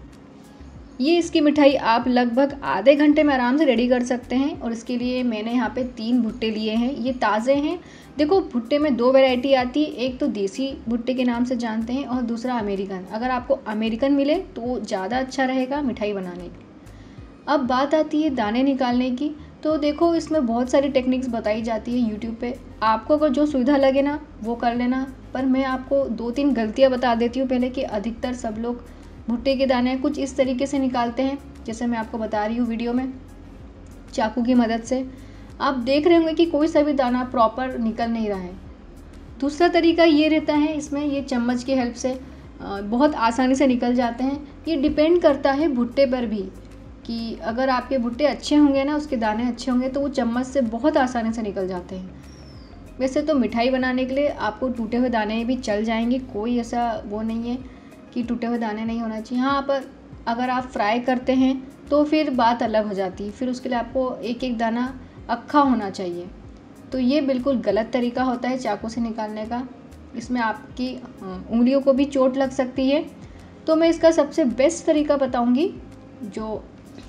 ये इसकी मिठाई आप लगभग आधे घंटे में आराम से रेडी कर सकते हैं। और इसके लिए मैंने यहाँ पे 3 भुट्टे लिए हैं, ये ताज़े हैं। देखो, भुट्टे में 2 वैरायटी आती है, एक तो देसी भुट्टे के नाम से जानते हैं और दूसरा अमेरिकन। अगर आपको अमेरिकन मिले तो ज़्यादा अच्छा रहेगा मिठाई बनाने की। अब बात आती है दाने निकालने की। तो देखो, इसमें बहुत सारी टेक्निक्स बताई जाती है यूट्यूब पे। आपको अगर जो सुविधा लगे ना वो कर लेना, पर मैं आपको 2-3 गलतियाँ बता देती हूँ पहले, कि अधिकतर सब लोग भुट्टे के दाने कुछ इस तरीके से निकालते हैं जैसे मैं आपको बता रही हूँ वीडियो में, चाकू की मदद से। आप देख रहे होंगे कि कोई सा भी दाना प्रॉपर निकल नहीं रहा है। दूसरा तरीका ये रहता है, इसमें ये चम्मच की हेल्प से बहुत आसानी से निकल जाते हैं। ये डिपेंड करता है भुट्टे पर भी, कि अगर आपके भुट्टे अच्छे होंगे ना, उसके दाने अच्छे होंगे, तो वो चम्मच से बहुत आसानी से निकल जाते हैं। वैसे तो मिठाई बनाने के लिए आपको टूटे हुए दाने भी चल जाएंगे, कोई ऐसा वो नहीं है कि टूटे हुए दाने नहीं होना चाहिए। हाँ, पर अगर आप फ्राई करते हैं तो फिर बात अलग हो जाती है, फिर उसके लिए आपको एक एक दाना अक्खा होना चाहिए। तो ये बिल्कुल गलत तरीका होता है चाकू से निकालने का, इसमें आपकी उंगलियों को भी चोट लग सकती है। तो मैं इसका सबसे बेस्ट तरीका बताऊंगी जो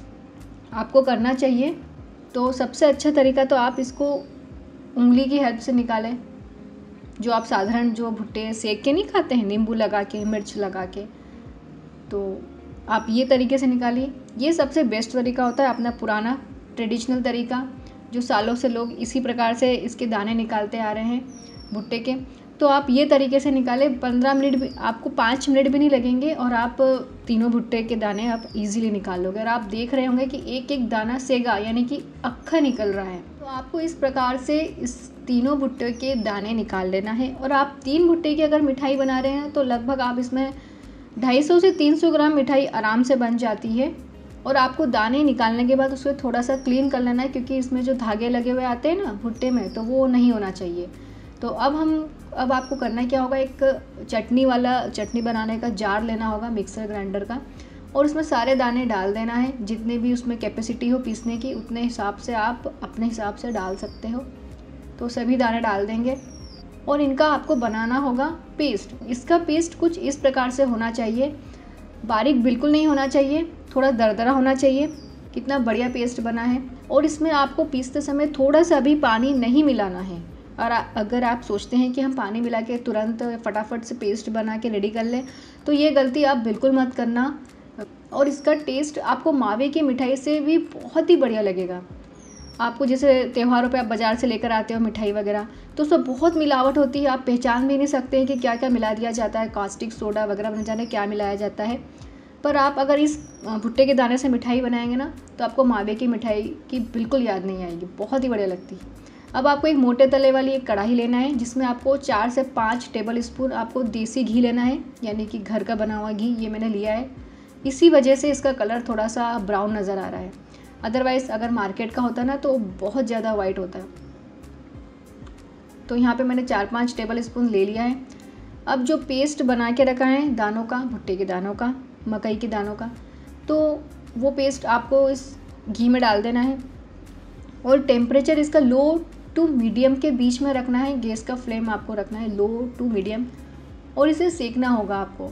आपको करना चाहिए। तो सबसे अच्छा तरीका तो आप इसको उंगली की हेल्प से निकालें, जो आप साधारण जो भुट्टे सेक के नहीं खाते हैं, नींबू लगा के, मिर्च लगा के, तो आप ये तरीके से निकालिए। ये सबसे बेस्ट तरीका होता है, अपना पुराना ट्रेडिशनल तरीका, जो सालों से लोग इसी प्रकार से इसके दाने निकालते आ रहे हैं भुट्टे के। तो आप ये तरीके से निकालें, 15 मिनट भी, आपको 5 मिनट भी नहीं लगेंगे और आप तीनों भुट्टे के दाने आप इजीली निकाल लोगे। और आप देख रहे होंगे कि एक एक दाना सेगा, यानी कि अक्खा निकल रहा है। तो आपको इस प्रकार से इस तीनों भुट्टे के दाने निकाल लेना है। और आप 3 भुट्टे की अगर मिठाई बना रहे हैं तो लगभग आप इसमें 250 से 300 ग्राम मिठाई आराम से बन जाती है। और आपको दाने निकालने के बाद उसको थोड़ा सा क्लीन कर लेना है, क्योंकि इसमें जो धागे लगे हुए आते हैं ना भुट्टे में, तो वो नहीं होना चाहिए। तो अब आपको करना क्या होगा, एक चटनी बनाने का जार लेना होगा, मिक्सर ग्राइंडर का, और उसमें सारे दाने डाल देना है। जितने भी उसमें कैपेसिटी हो पीसने की, उतने हिसाब से आप अपने हिसाब से डाल सकते हो। तो सभी दाने डाल देंगे और इनका आपको बनाना होगा पेस्ट। इसका पेस्ट कुछ इस प्रकार से होना चाहिए, बारीक बिल्कुल नहीं होना चाहिए, थोड़ा दरदरा होना चाहिए। कितना बढ़िया पेस्ट बना है। और इसमें आपको पीसते समय थोड़ा सा भी पानी नहीं मिलाना है। और अगर आप सोचते हैं कि हम पानी मिला के तुरंत फटाफट से पेस्ट बना के रेडी कर लें, तो ये गलती आप बिल्कुल मत करना। और इसका टेस्ट आपको मावे की मिठाई से भी बहुत ही बढ़िया लगेगा। आपको जैसे त्योहारों पे आप बाज़ार से लेकर आते हो मिठाई वगैरह, तो उसमें बहुत मिलावट होती है, आप पहचान भी नहीं सकते हैं कि क्या क्या मिला दिया जाता है, कास्टिक सोडा वगैरह न जाने क्या मिलाया जाता है। पर आप अगर इस भुट्टे के दाने से मिठाई बनाएंगे ना, तो आपको मावे की मिठाई की बिल्कुल याद नहीं आएगी, बहुत ही बढ़िया लगती है। अब आपको एक मोटे तले वाली एक कढ़ाई लेना है, जिसमें आपको 4 से 5 टेबल स्पून आपको देसी घी लेना है, यानी कि घर का बना हुआ घी, ये मैंने लिया है। इसी वजह से इसका कलर थोड़ा सा ब्राउन नज़र आ रहा है, अदरवाइज़ अगर मार्केट का होता ना तो बहुत ज़्यादा वाइट होता है। तो यहाँ पे मैंने 4-5 टेबल स्पून ले लिया है। अब जो पेस्ट बना के रखा है दानों का, भुट्टे के दानों का, मकई के दानों का, तो वो पेस्ट आपको इस घी में डाल देना है। और टेम्परेचर इसका लो टू मीडियम के बीच में रखना है। गैस का फ्लेम आपको रखना है लो टू मीडियम, और इसे सेकना होगा आपको।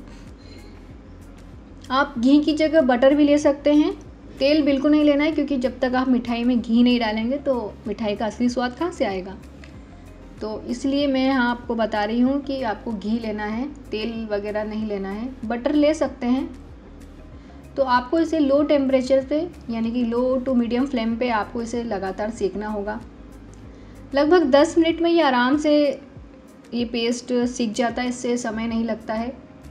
आप घी की जगह बटर भी ले सकते हैं, तेल बिल्कुल नहीं लेना है, क्योंकि जब तक आप मिठाई में घी नहीं डालेंगे तो मिठाई का असली स्वाद कहाँ से आएगा। तो इसलिए मैं यहाँ आपको बता रही हूँ कि आपको घी लेना है, तेल वगैरह नहीं लेना है। बटर ले सकते हैं। तो आपको इसे लो टेम्परेचर पे, यानी कि लो टू मीडियम फ्लेम पे आपको इसे लगातार सेकना होगा। लगभग 10 मिनट में ये आराम से ये पेस्ट सीख जाता है, इससे समय नहीं लगता है।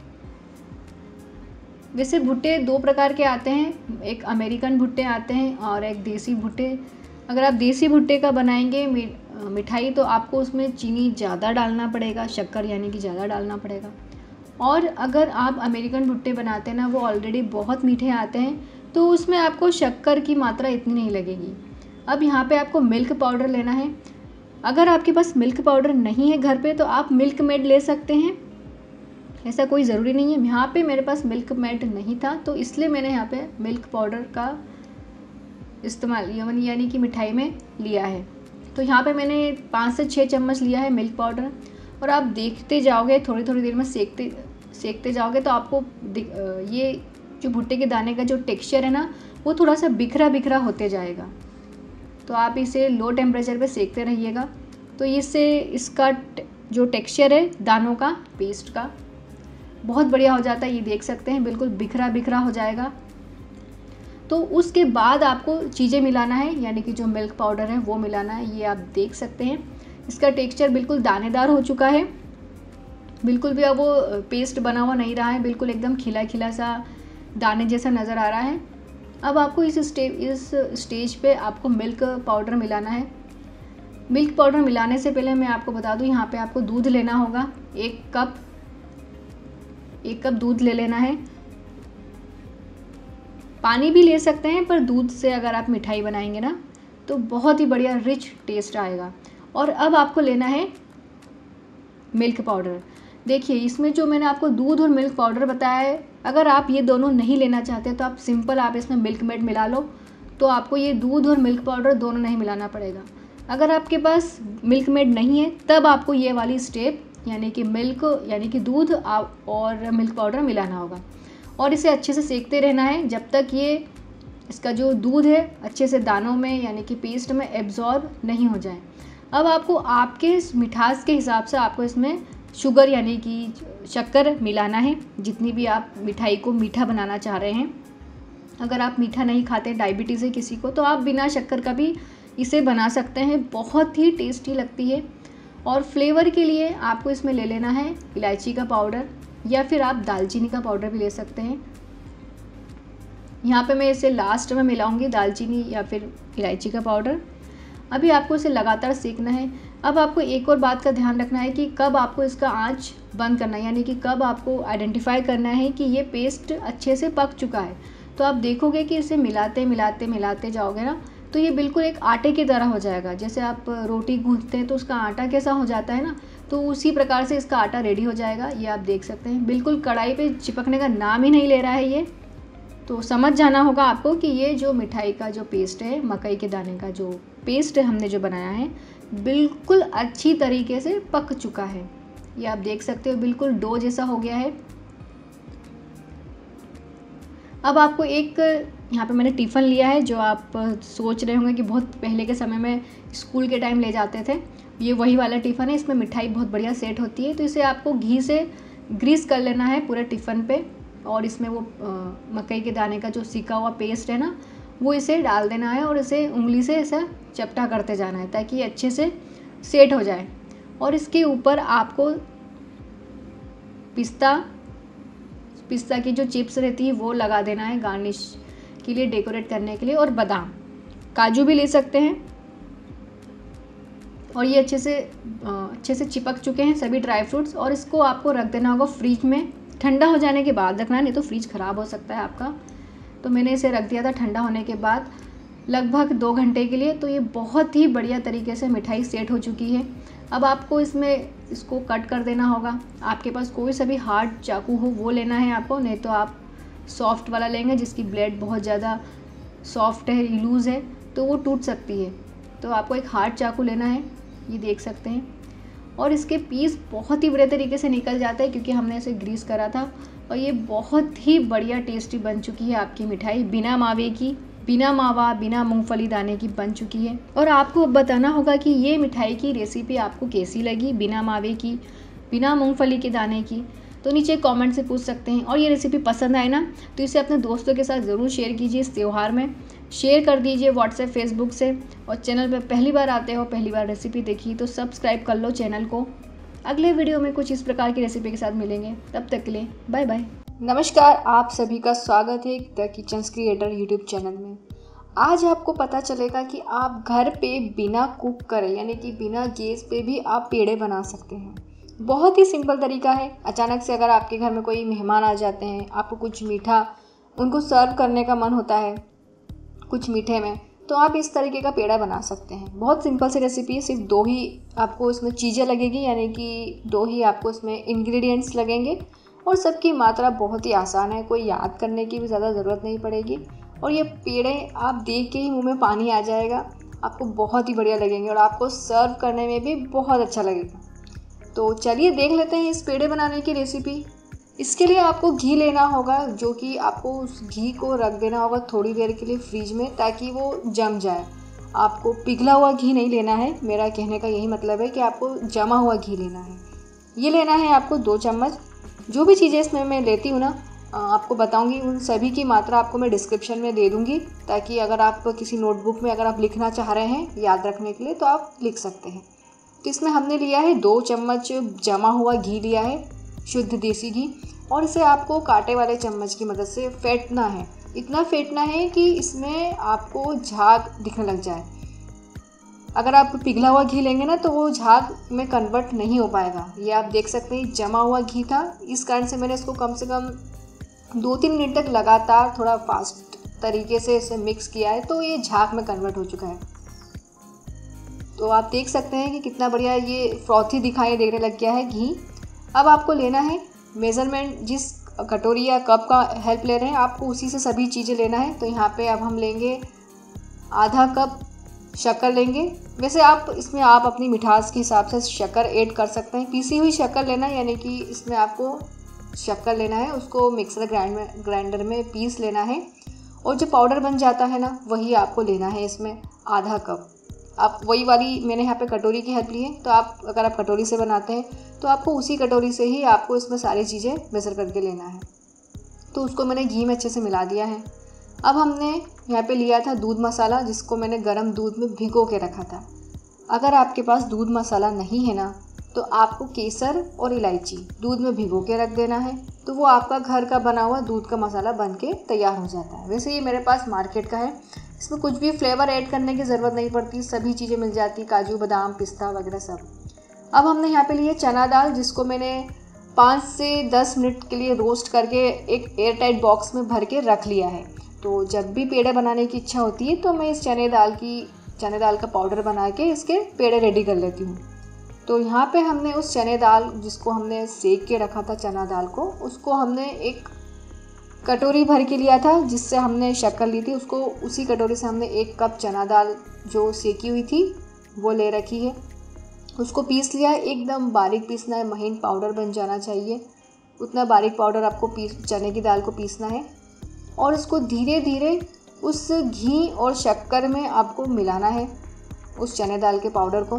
वैसे भुट्टे 2 प्रकार के आते हैं, एक अमेरिकन भुट्टे आते हैं और एक देसी भुट्टे। अगर आप देसी भुट्टे का बनाएंगे मिठाई तो आपको उसमें चीनी ज़्यादा डालना पड़ेगा, शक्कर यानी कि ज़्यादा डालना पड़ेगा। और अगर आप अमेरिकन भुट्टे बनाते हैं ना, वो ऑलरेडी बहुत मीठे आते हैं, तो उसमें आपको शक्कर की मात्रा इतनी नहीं लगेगी। अब यहाँ पे आपको मिल्क पाउडर लेना है। अगर आपके पास मिल्क पाउडर नहीं है घर पे तो आप मिल्क मेड ले सकते हैं, ऐसा कोई ज़रूरी नहीं है। यहाँ पे मेरे पास मिल्क मेड नहीं था तो इसलिए मैंने यहाँ पे मिल्क पाउडर का इस्तेमाल यानी कि मिठाई में लिया है। तो यहाँ पे मैंने 5 से 6 चम्मच लिया है मिल्क पाउडर। और आप देखते जाओगे, थोड़ी थोड़ी देर में सेकते जाओगे तो आपको ये जो भुट्टे के दाने का जो टेक्सचर है ना, वो थोड़ा सा बिखरा बिखरा होते जाएगा। तो आप इसे लो टेम्परेचर पे सेकते रहिएगा। तो इससे इसका जो टेक्सचर है दानों का, पेस्ट का, बहुत बढ़िया हो जाता है। ये देख सकते हैं बिल्कुल बिखरा बिखरा हो जाएगा। तो उसके बाद आपको चीज़ें मिलाना है, यानी कि जो मिल्क पाउडर है वो मिलाना है। ये आप देख सकते हैं इसका टेक्सचर बिल्कुल दानेदार हो चुका है, बिल्कुल भी अब वो पेस्ट बना हुआ नहीं रहा है, बिल्कुल एकदम खिला खिला सा दाने जैसा नज़र आ रहा है। अब आपको इस स्टेज पे आपको मिल्क पाउडर मिलाना है। मिल्क पाउडर मिलाने से पहले मैं आपको बता दूं, यहाँ पे आपको दूध लेना होगा। 1 कप दूध ले लेना है। पानी भी ले सकते हैं, पर दूध से अगर आप मिठाई बनाएंगे ना तो बहुत ही बढ़िया रिच टेस्ट आएगा। और अब आपको लेना है मिल्क पाउडर। देखिए इसमें जो मैंने आपको दूध और मिल्क पाउडर बताया है, अगर आप ये दोनों नहीं लेना चाहते तो आप सिंपल आप इसमें मिल्क मेड मिला लो, तो आपको ये दूध और मिल्क पाउडर दोनों नहीं मिलाना पड़ेगा। अगर आपके पास मिल्क मेड नहीं है तब आपको ये वाली स्टेप यानी कि दूध और मिल्क पाउडर मिलाना होगा। और इसे अच्छे से सेकते रहना है जब तक ये इसका जो दूध है अच्छे से दानों में यानी कि पेस्ट में एब्जॉर्ब नहीं हो जाए। अब आपको आपके मिठास के हिसाब से आपको इसमें शुगर यानी कि शक्कर मिलाना है, जितनी भी आप मिठाई को मीठा बनाना चाह रहे हैं। अगर आप मीठा नहीं खाते, डायबिटीज़ है किसी को, तो आप बिना शक्कर का भी इसे बना सकते हैं, बहुत ही टेस्टी लगती है। और फ्लेवर के लिए आपको इसमें ले लेना है इलायची का पाउडर, या फिर आप दालचीनी का पाउडर भी ले सकते हैं। यहाँ पे मैं इसे लास्ट में मिलाऊंगी, दालचीनी या फिर इलायची का पाउडर। अभी आपको इसे लगातार सेकना है। अब आपको एक और बात का ध्यान रखना है कि कब आपको इसका आंच बंद करना है, यानी कि कब आपको आइडेंटिफाई करना है कि ये पेस्ट अच्छे से पक चुका है। तो आप देखोगे कि इसे मिलाते जाओगे ना तो ये बिल्कुल एक आटे की तरह हो जाएगा। जैसे आप रोटी गूंथते हैं तो उसका आटा कैसा हो जाता है ना, तो उसी प्रकार से इसका आटा रेडी हो जाएगा। ये आप देख सकते हैं बिल्कुल कढ़ाई पे चिपकने का नाम ही नहीं ले रहा है ये। तो समझ जाना होगा आपको कि ये जो मिठाई का जो पेस्ट है, मकई के दाने का जो पेस्ट हमने जो बनाया है, बिल्कुल अच्छी तरीके से पक चुका है। ये आप देख सकते हो बिल्कुल डो जैसा हो गया है। अब आपको एक यहाँ पे मैंने टिफ़िन लिया है, जो आप सोच रहे होंगे कि बहुत पहले के समय में स्कूल के टाइम ले जाते थे। ये वही वाला टिफ़िन है, इसमें मिठाई बहुत बढ़िया सेट होती है। तो इसे आपको घी से ग्रीस कर लेना है पूरे टिफ़िन पे, और इसमें वो मकई के दाने का जो सिका हुआ पेस्ट है ना, वो इसे डाल देना है और इसे उंगली से ऐसा चपटा करते जाना है ताकि ये अच्छे से सेट हो जाए। और इसके ऊपर आपको पिस्ता की जो चिप्स रहती है वो लगा देना है गार्निश के लिए, डेकोरेट करने के लिए। और बादाम, काजू भी ले सकते हैं। और ये अच्छे से चिपक चुके हैं सभी ड्राई फ्रूट्स। और इसको आपको रख देना होगा फ्रिज में, ठंडा हो जाने के बाद रखना, नहीं तो फ्रिज ख़राब हो सकता है आपका। तो मैंने इसे रख दिया था ठंडा होने के बाद लगभग 2 घंटे के लिए। तो ये बहुत ही बढ़िया तरीके से मिठाई सेट हो चुकी है। अब आपको इसको कट कर देना होगा। आपके पास कोई सा भी हार्ड चाकू हो वो लेना है आपको, नहीं तो आप सॉफ्ट वाला लेंगे जिसकी ब्लेड बहुत ज़्यादा सॉफ्ट है, लूज़ है, तो वो टूट सकती है। तो आपको एक हार्ड चाकू लेना है, ये देख सकते हैं। और इसके पीस बहुत ही बढ़िया तरीके से निकल जाता है क्योंकि हमने इसे ग्रीस करा था। और ये बहुत ही बढ़िया टेस्टी बन चुकी है आपकी मिठाई, बिना मावा बिना मूंगफली दाने की बन चुकी है। और आपको अब बताना होगा कि ये मिठाई की रेसिपी आपको कैसी लगी, बिना मावे की, बिना मूंगफली के दाने की। तो नीचे कमेंट से पूछ सकते हैं। और ये रेसिपी पसंद आए ना तो इसे अपने दोस्तों के साथ ज़रूर शेयर कीजिए इस त्यौहार में। शेयर कर दीजिए व्हाट्सएप फेसबुक से। और चैनल पर पहली बार आते हो, पहली बार रेसिपी देखी तो सब्सक्राइब कर लो चैनल को। अगले वीडियो में कुछ इस प्रकार की रेसिपी के साथ मिलेंगे, तब तक के लिए बाय बाय। नमस्कार, आप सभी का स्वागत है the kitchens creator YouTube channel में। आज आपको पता चलेगा कि आप घर पे बिना कुक करे यानी कि बिना गैस पे भी आप पेड़े बना सकते हैं। बहुत ही सिंपल तरीका है। अचानक से अगर आपके घर में कोई मेहमान आ जाते हैं, आपको कुछ मीठा उनको सर्व करने का मन होता है कुछ मीठे में, तो आप इस तरीके का पेड़ा बना सकते हैं। बहुत सिंपल सी रेसिपी है, सिर्फ 2 ही आपको इसमें चीज़ें लगेगी, यानी कि 2 ही आपको इसमें इंग्रेडिएंट्स लगेंगे और सबकी मात्रा बहुत ही आसान है, कोई याद करने की भी ज़्यादा ज़रूरत नहीं पड़ेगी। और ये पेड़े आप देख के ही मुंह में पानी आ जाएगा, आपको बहुत ही बढ़िया लगेंगे और आपको सर्व करने में भी बहुत अच्छा लगेगा। तो चलिए देख लेते हैं इस पेड़े बनाने की रेसिपी। इसके लिए आपको घी लेना होगा, जो कि आपको उस घी को रख देना होगा थोड़ी देर के लिए फ्रिज में, ताकि वो जम जाए। आपको पिघला हुआ घी नहीं लेना है, मेरा कहने का यही मतलब है कि आपको जमा हुआ घी लेना है। ये लेना है आपको 2 चम्मच। जो भी चीज़ें इसमें मैं लेती हूँ ना, आपको बताऊंगी, उन सभी की मात्रा आपको मैं डिस्क्रिप्शन में दे दूंगी, ताकि अगर आप किसी नोटबुक में अगर आप लिखना चाह रहे हैं याद रखने के लिए तो आप लिख सकते हैं। तो इसमें हमने लिया है 2 चम्मच जमा हुआ घी लिया है, शुद्ध देसी घी, और इसे आपको कांटे वाले चम्मच की मदद से फेंटना है। इतना फेंटना है कि इसमें आपको झाग दिखने लग जाए। अगर आप पिघला हुआ घी लेंगे ना तो वो झाग में कन्वर्ट नहीं हो पाएगा। ये आप देख सकते हैं जमा हुआ घी था, इस कारण से मैंने इसको कम से कम 2-3 मिनट तक लगातार थोड़ा फास्ट तरीके से इसे मिक्स किया है, तो ये झाग में कन्वर्ट हो चुका है। तो आप देख सकते हैं कि कितना बढ़िया ये फ्रॉथी दिखाई देने लग गया है घी। अब आपको लेना है मेज़रमेंट, जिस कटोरी या कप का हेल्प ले रहे हैं आपको उसी से सभी चीज़ें लेना है। तो यहाँ पे अब हम लेंगे आधा कप शक्कर लेंगे। वैसे आप इसमें आप अपनी मिठास के हिसाब से शक्कर ऐड कर सकते हैं। पीसी हुई शक्कर लेना है, यानी कि इसमें आपको शक्कर लेना है, उसको मिक्सर ग्राइंडर में पीस लेना है और जो पाउडर बन जाता है ना वही आपको लेना है इसमें आधा कप। आप वही वाली मैंने यहाँ पे कटोरी की हेल्प ली है, तो आप अगर आप कटोरी से बनाते हैं तो आपको उसी कटोरी से ही आपको इसमें सारी चीज़ें मेज़र करके लेना है। तो उसको मैंने घी में अच्छे से मिला दिया है। अब हमने यहाँ पे लिया था दूध मसाला, जिसको मैंने गर्म दूध में भिगो के रखा था। अगर आपके पास दूध मसाला नहीं है ना तो आपको केसर और इलायची दूध में भिगो के रख देना है, तो वो आपका घर का बना हुआ दूध का मसाला बन के तैयार हो जाता है। वैसे ये मेरे पास मार्केट का है, इसमें कुछ भी फ्लेवर ऐड करने की ज़रूरत नहीं पड़ती, सभी चीज़ें मिल जाती, काजू बादाम पिस्ता वगैरह सब। अब हमने यहाँ पे लिए चना दाल, जिसको मैंने 5 से 10 मिनट के लिए रोस्ट करके एक एयर टाइट बॉक्स में भर के रख लिया है। तो जब भी पेड़े बनाने की इच्छा होती है तो मैं इस चने दाल का पाउडर बना के इसके पेड़े रेडी कर लेती हूँ। तो यहाँ पे हमने उस चने दाल जिसको हमने सेक के रखा था चना दाल को, उसको हमने एक कटोरी भर के लिया था, जिससे हमने शक्कर ली थी, उसको उसी कटोरी से हमने 1 कप चना दाल जो सेकी हुई थी वो ले रखी है, उसको पीस लिया है। एकदम बारीक पीसना है, महीन पाउडर बन जाना चाहिए, उतना बारीक पाउडर आपको चने की दाल को पीसना है। और इसको धीरे धीरे उस घी और शक्कर में आपको मिलाना है, उस चने दाल के पाउडर को।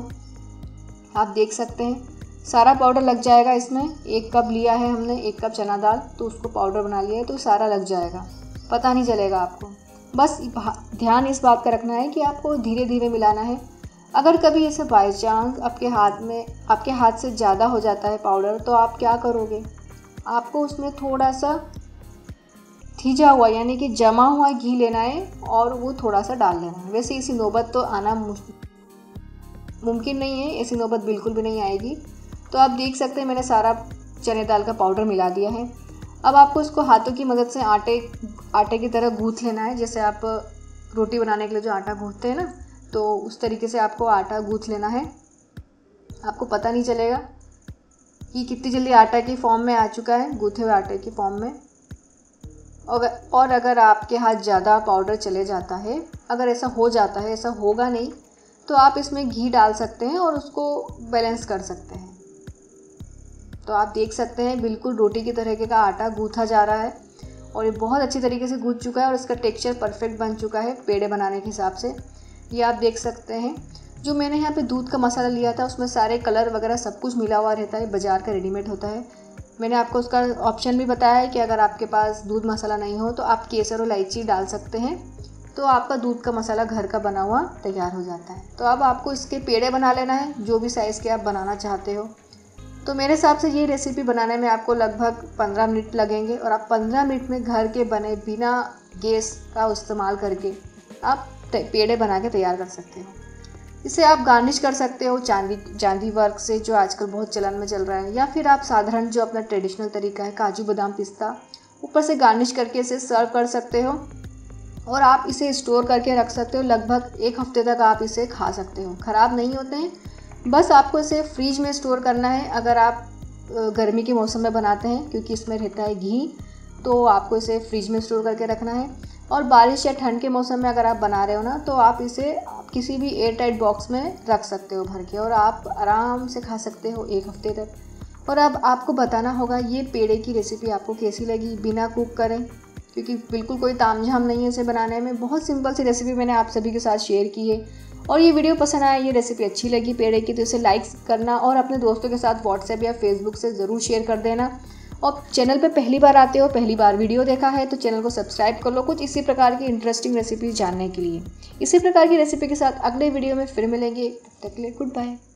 आप देख सकते हैं सारा पाउडर लग जाएगा इसमें। 1 कप लिया है हमने, 1 कप चना दाल, तो उसको पाउडर बना लिया है, तो सारा लग जाएगा, पता नहीं चलेगा आपको। बस ध्यान इस बात का रखना है कि आपको धीरे धीरे मिलाना है। अगर कभी ऐसे बाई चांस आपके हाथ से ज़्यादा हो जाता है पाउडर, तो आप क्या करोगे, आपको उसमें थोड़ा सा थीजा हुआ यानी कि जमा हुआ घी लेना है और वो थोड़ा सा डाल देना है। वैसे इसी नौबत तो आना मुमकिन नहीं है, ऐसी नौबत बिल्कुल भी नहीं आएगी। तो आप देख सकते हैं मैंने सारा चने दाल का पाउडर मिला दिया है। अब आपको इसको हाथों की मदद से आटे की तरह गूँथ लेना है, जैसे आप रोटी बनाने के लिए जो आटा गूँथते हैं ना, तो उस तरीके से आपको आटा गूँथ लेना है। आपको पता नहीं चलेगा कि कितनी जल्दी आटा की फॉर्म में आ चुका है, गूँथे हुए आटे की फॉर्म में। और अगर आपके हाथ ज़्यादा पाउडर चले जाता है, अगर ऐसा हो जाता है, ऐसा होगा नहीं, तो आप इसमें घी डाल सकते हैं और उसको बैलेंस कर सकते हैं। तो आप देख सकते हैं बिल्कुल रोटी की तरह का आटा गूँथा जा रहा है और ये बहुत अच्छी तरीके से गूँथ चुका है और इसका टेक्सचर परफेक्ट बन चुका है पेड़े बनाने के हिसाब से। ये आप देख सकते हैं। जो मैंने यहाँ पे दूध का मसाला लिया था उसमें सारे कलर वगैरह सब कुछ मिला हुआ रहता है, बाज़ार का रेडीमेड होता है। मैंने आपको उसका ऑप्शन भी बताया है कि अगर आपके पास दूध मसाला नहीं हो तो आप केसर और इलायची डाल सकते हैं, तो आपका दूध का मसाला घर का बना हुआ तैयार हो जाता है। तो अब आपको इसके पेड़े बना लेना है, जो भी साइज़ के आप बनाना चाहते हो। तो मेरे हिसाब से ये रेसिपी बनाने में आपको लगभग 15 मिनट लगेंगे और आप 15 मिनट में घर के बने बिना गैस का इस्तेमाल करके आप पेड़े बना के तैयार कर सकते हो। इसे आप गार्निश कर सकते हो चांदी वर्क से, जो आजकल बहुत चलन में चल रहा है, या फिर आप साधारण जो अपना ट्रेडिशनल तरीका है काजू बादाम पिस्ता ऊपर से गार्निश करके इसे सर्व कर सकते हो। और आप इसे स्टोर करके रख सकते हो, लगभग 1 हफ्ते तक आप इसे खा सकते हो, ख़राब नहीं होते हैं। बस आपको इसे फ्रीज में स्टोर करना है। अगर आप गर्मी के मौसम में बनाते हैं, क्योंकि इसमें रहता है घी, तो आपको इसे फ्रीज में स्टोर करके रखना है। और बारिश या ठंड के मौसम में अगर आप बना रहे हो ना, तो आप इसे किसी भी एयर टाइट बॉक्स में रख सकते हो भर के, और आप आराम से खा सकते हो 1 हफ्ते तक। और अब आपको बताना होगा ये पेड़े की रेसिपी आपको कैसी लगी बिना कुक करें, क्योंकि बिल्कुल कोई तामझाम नहीं है इसे बनाने में। बहुत सिंपल सी रेसिपी मैंने आप सभी के साथ शेयर की है। और ये वीडियो पसंद आया, ये रेसिपी अच्छी लगी पेड़े की, तो इसे लाइक करना और अपने दोस्तों के साथ व्हाट्सएप या फेसबुक से ज़रूर शेयर कर देना। और चैनल पे पहली बार आते हो, पहली बार वीडियो देखा है, तो चैनल को सब्सक्राइब कर लो कुछ इसी प्रकार की इंटरेस्टिंग रेसिपी जानने के लिए। इसी प्रकार की रेसिपी के साथ अगले वीडियो में फिर मिलेंगे। तब तक के लिए गुड बाय।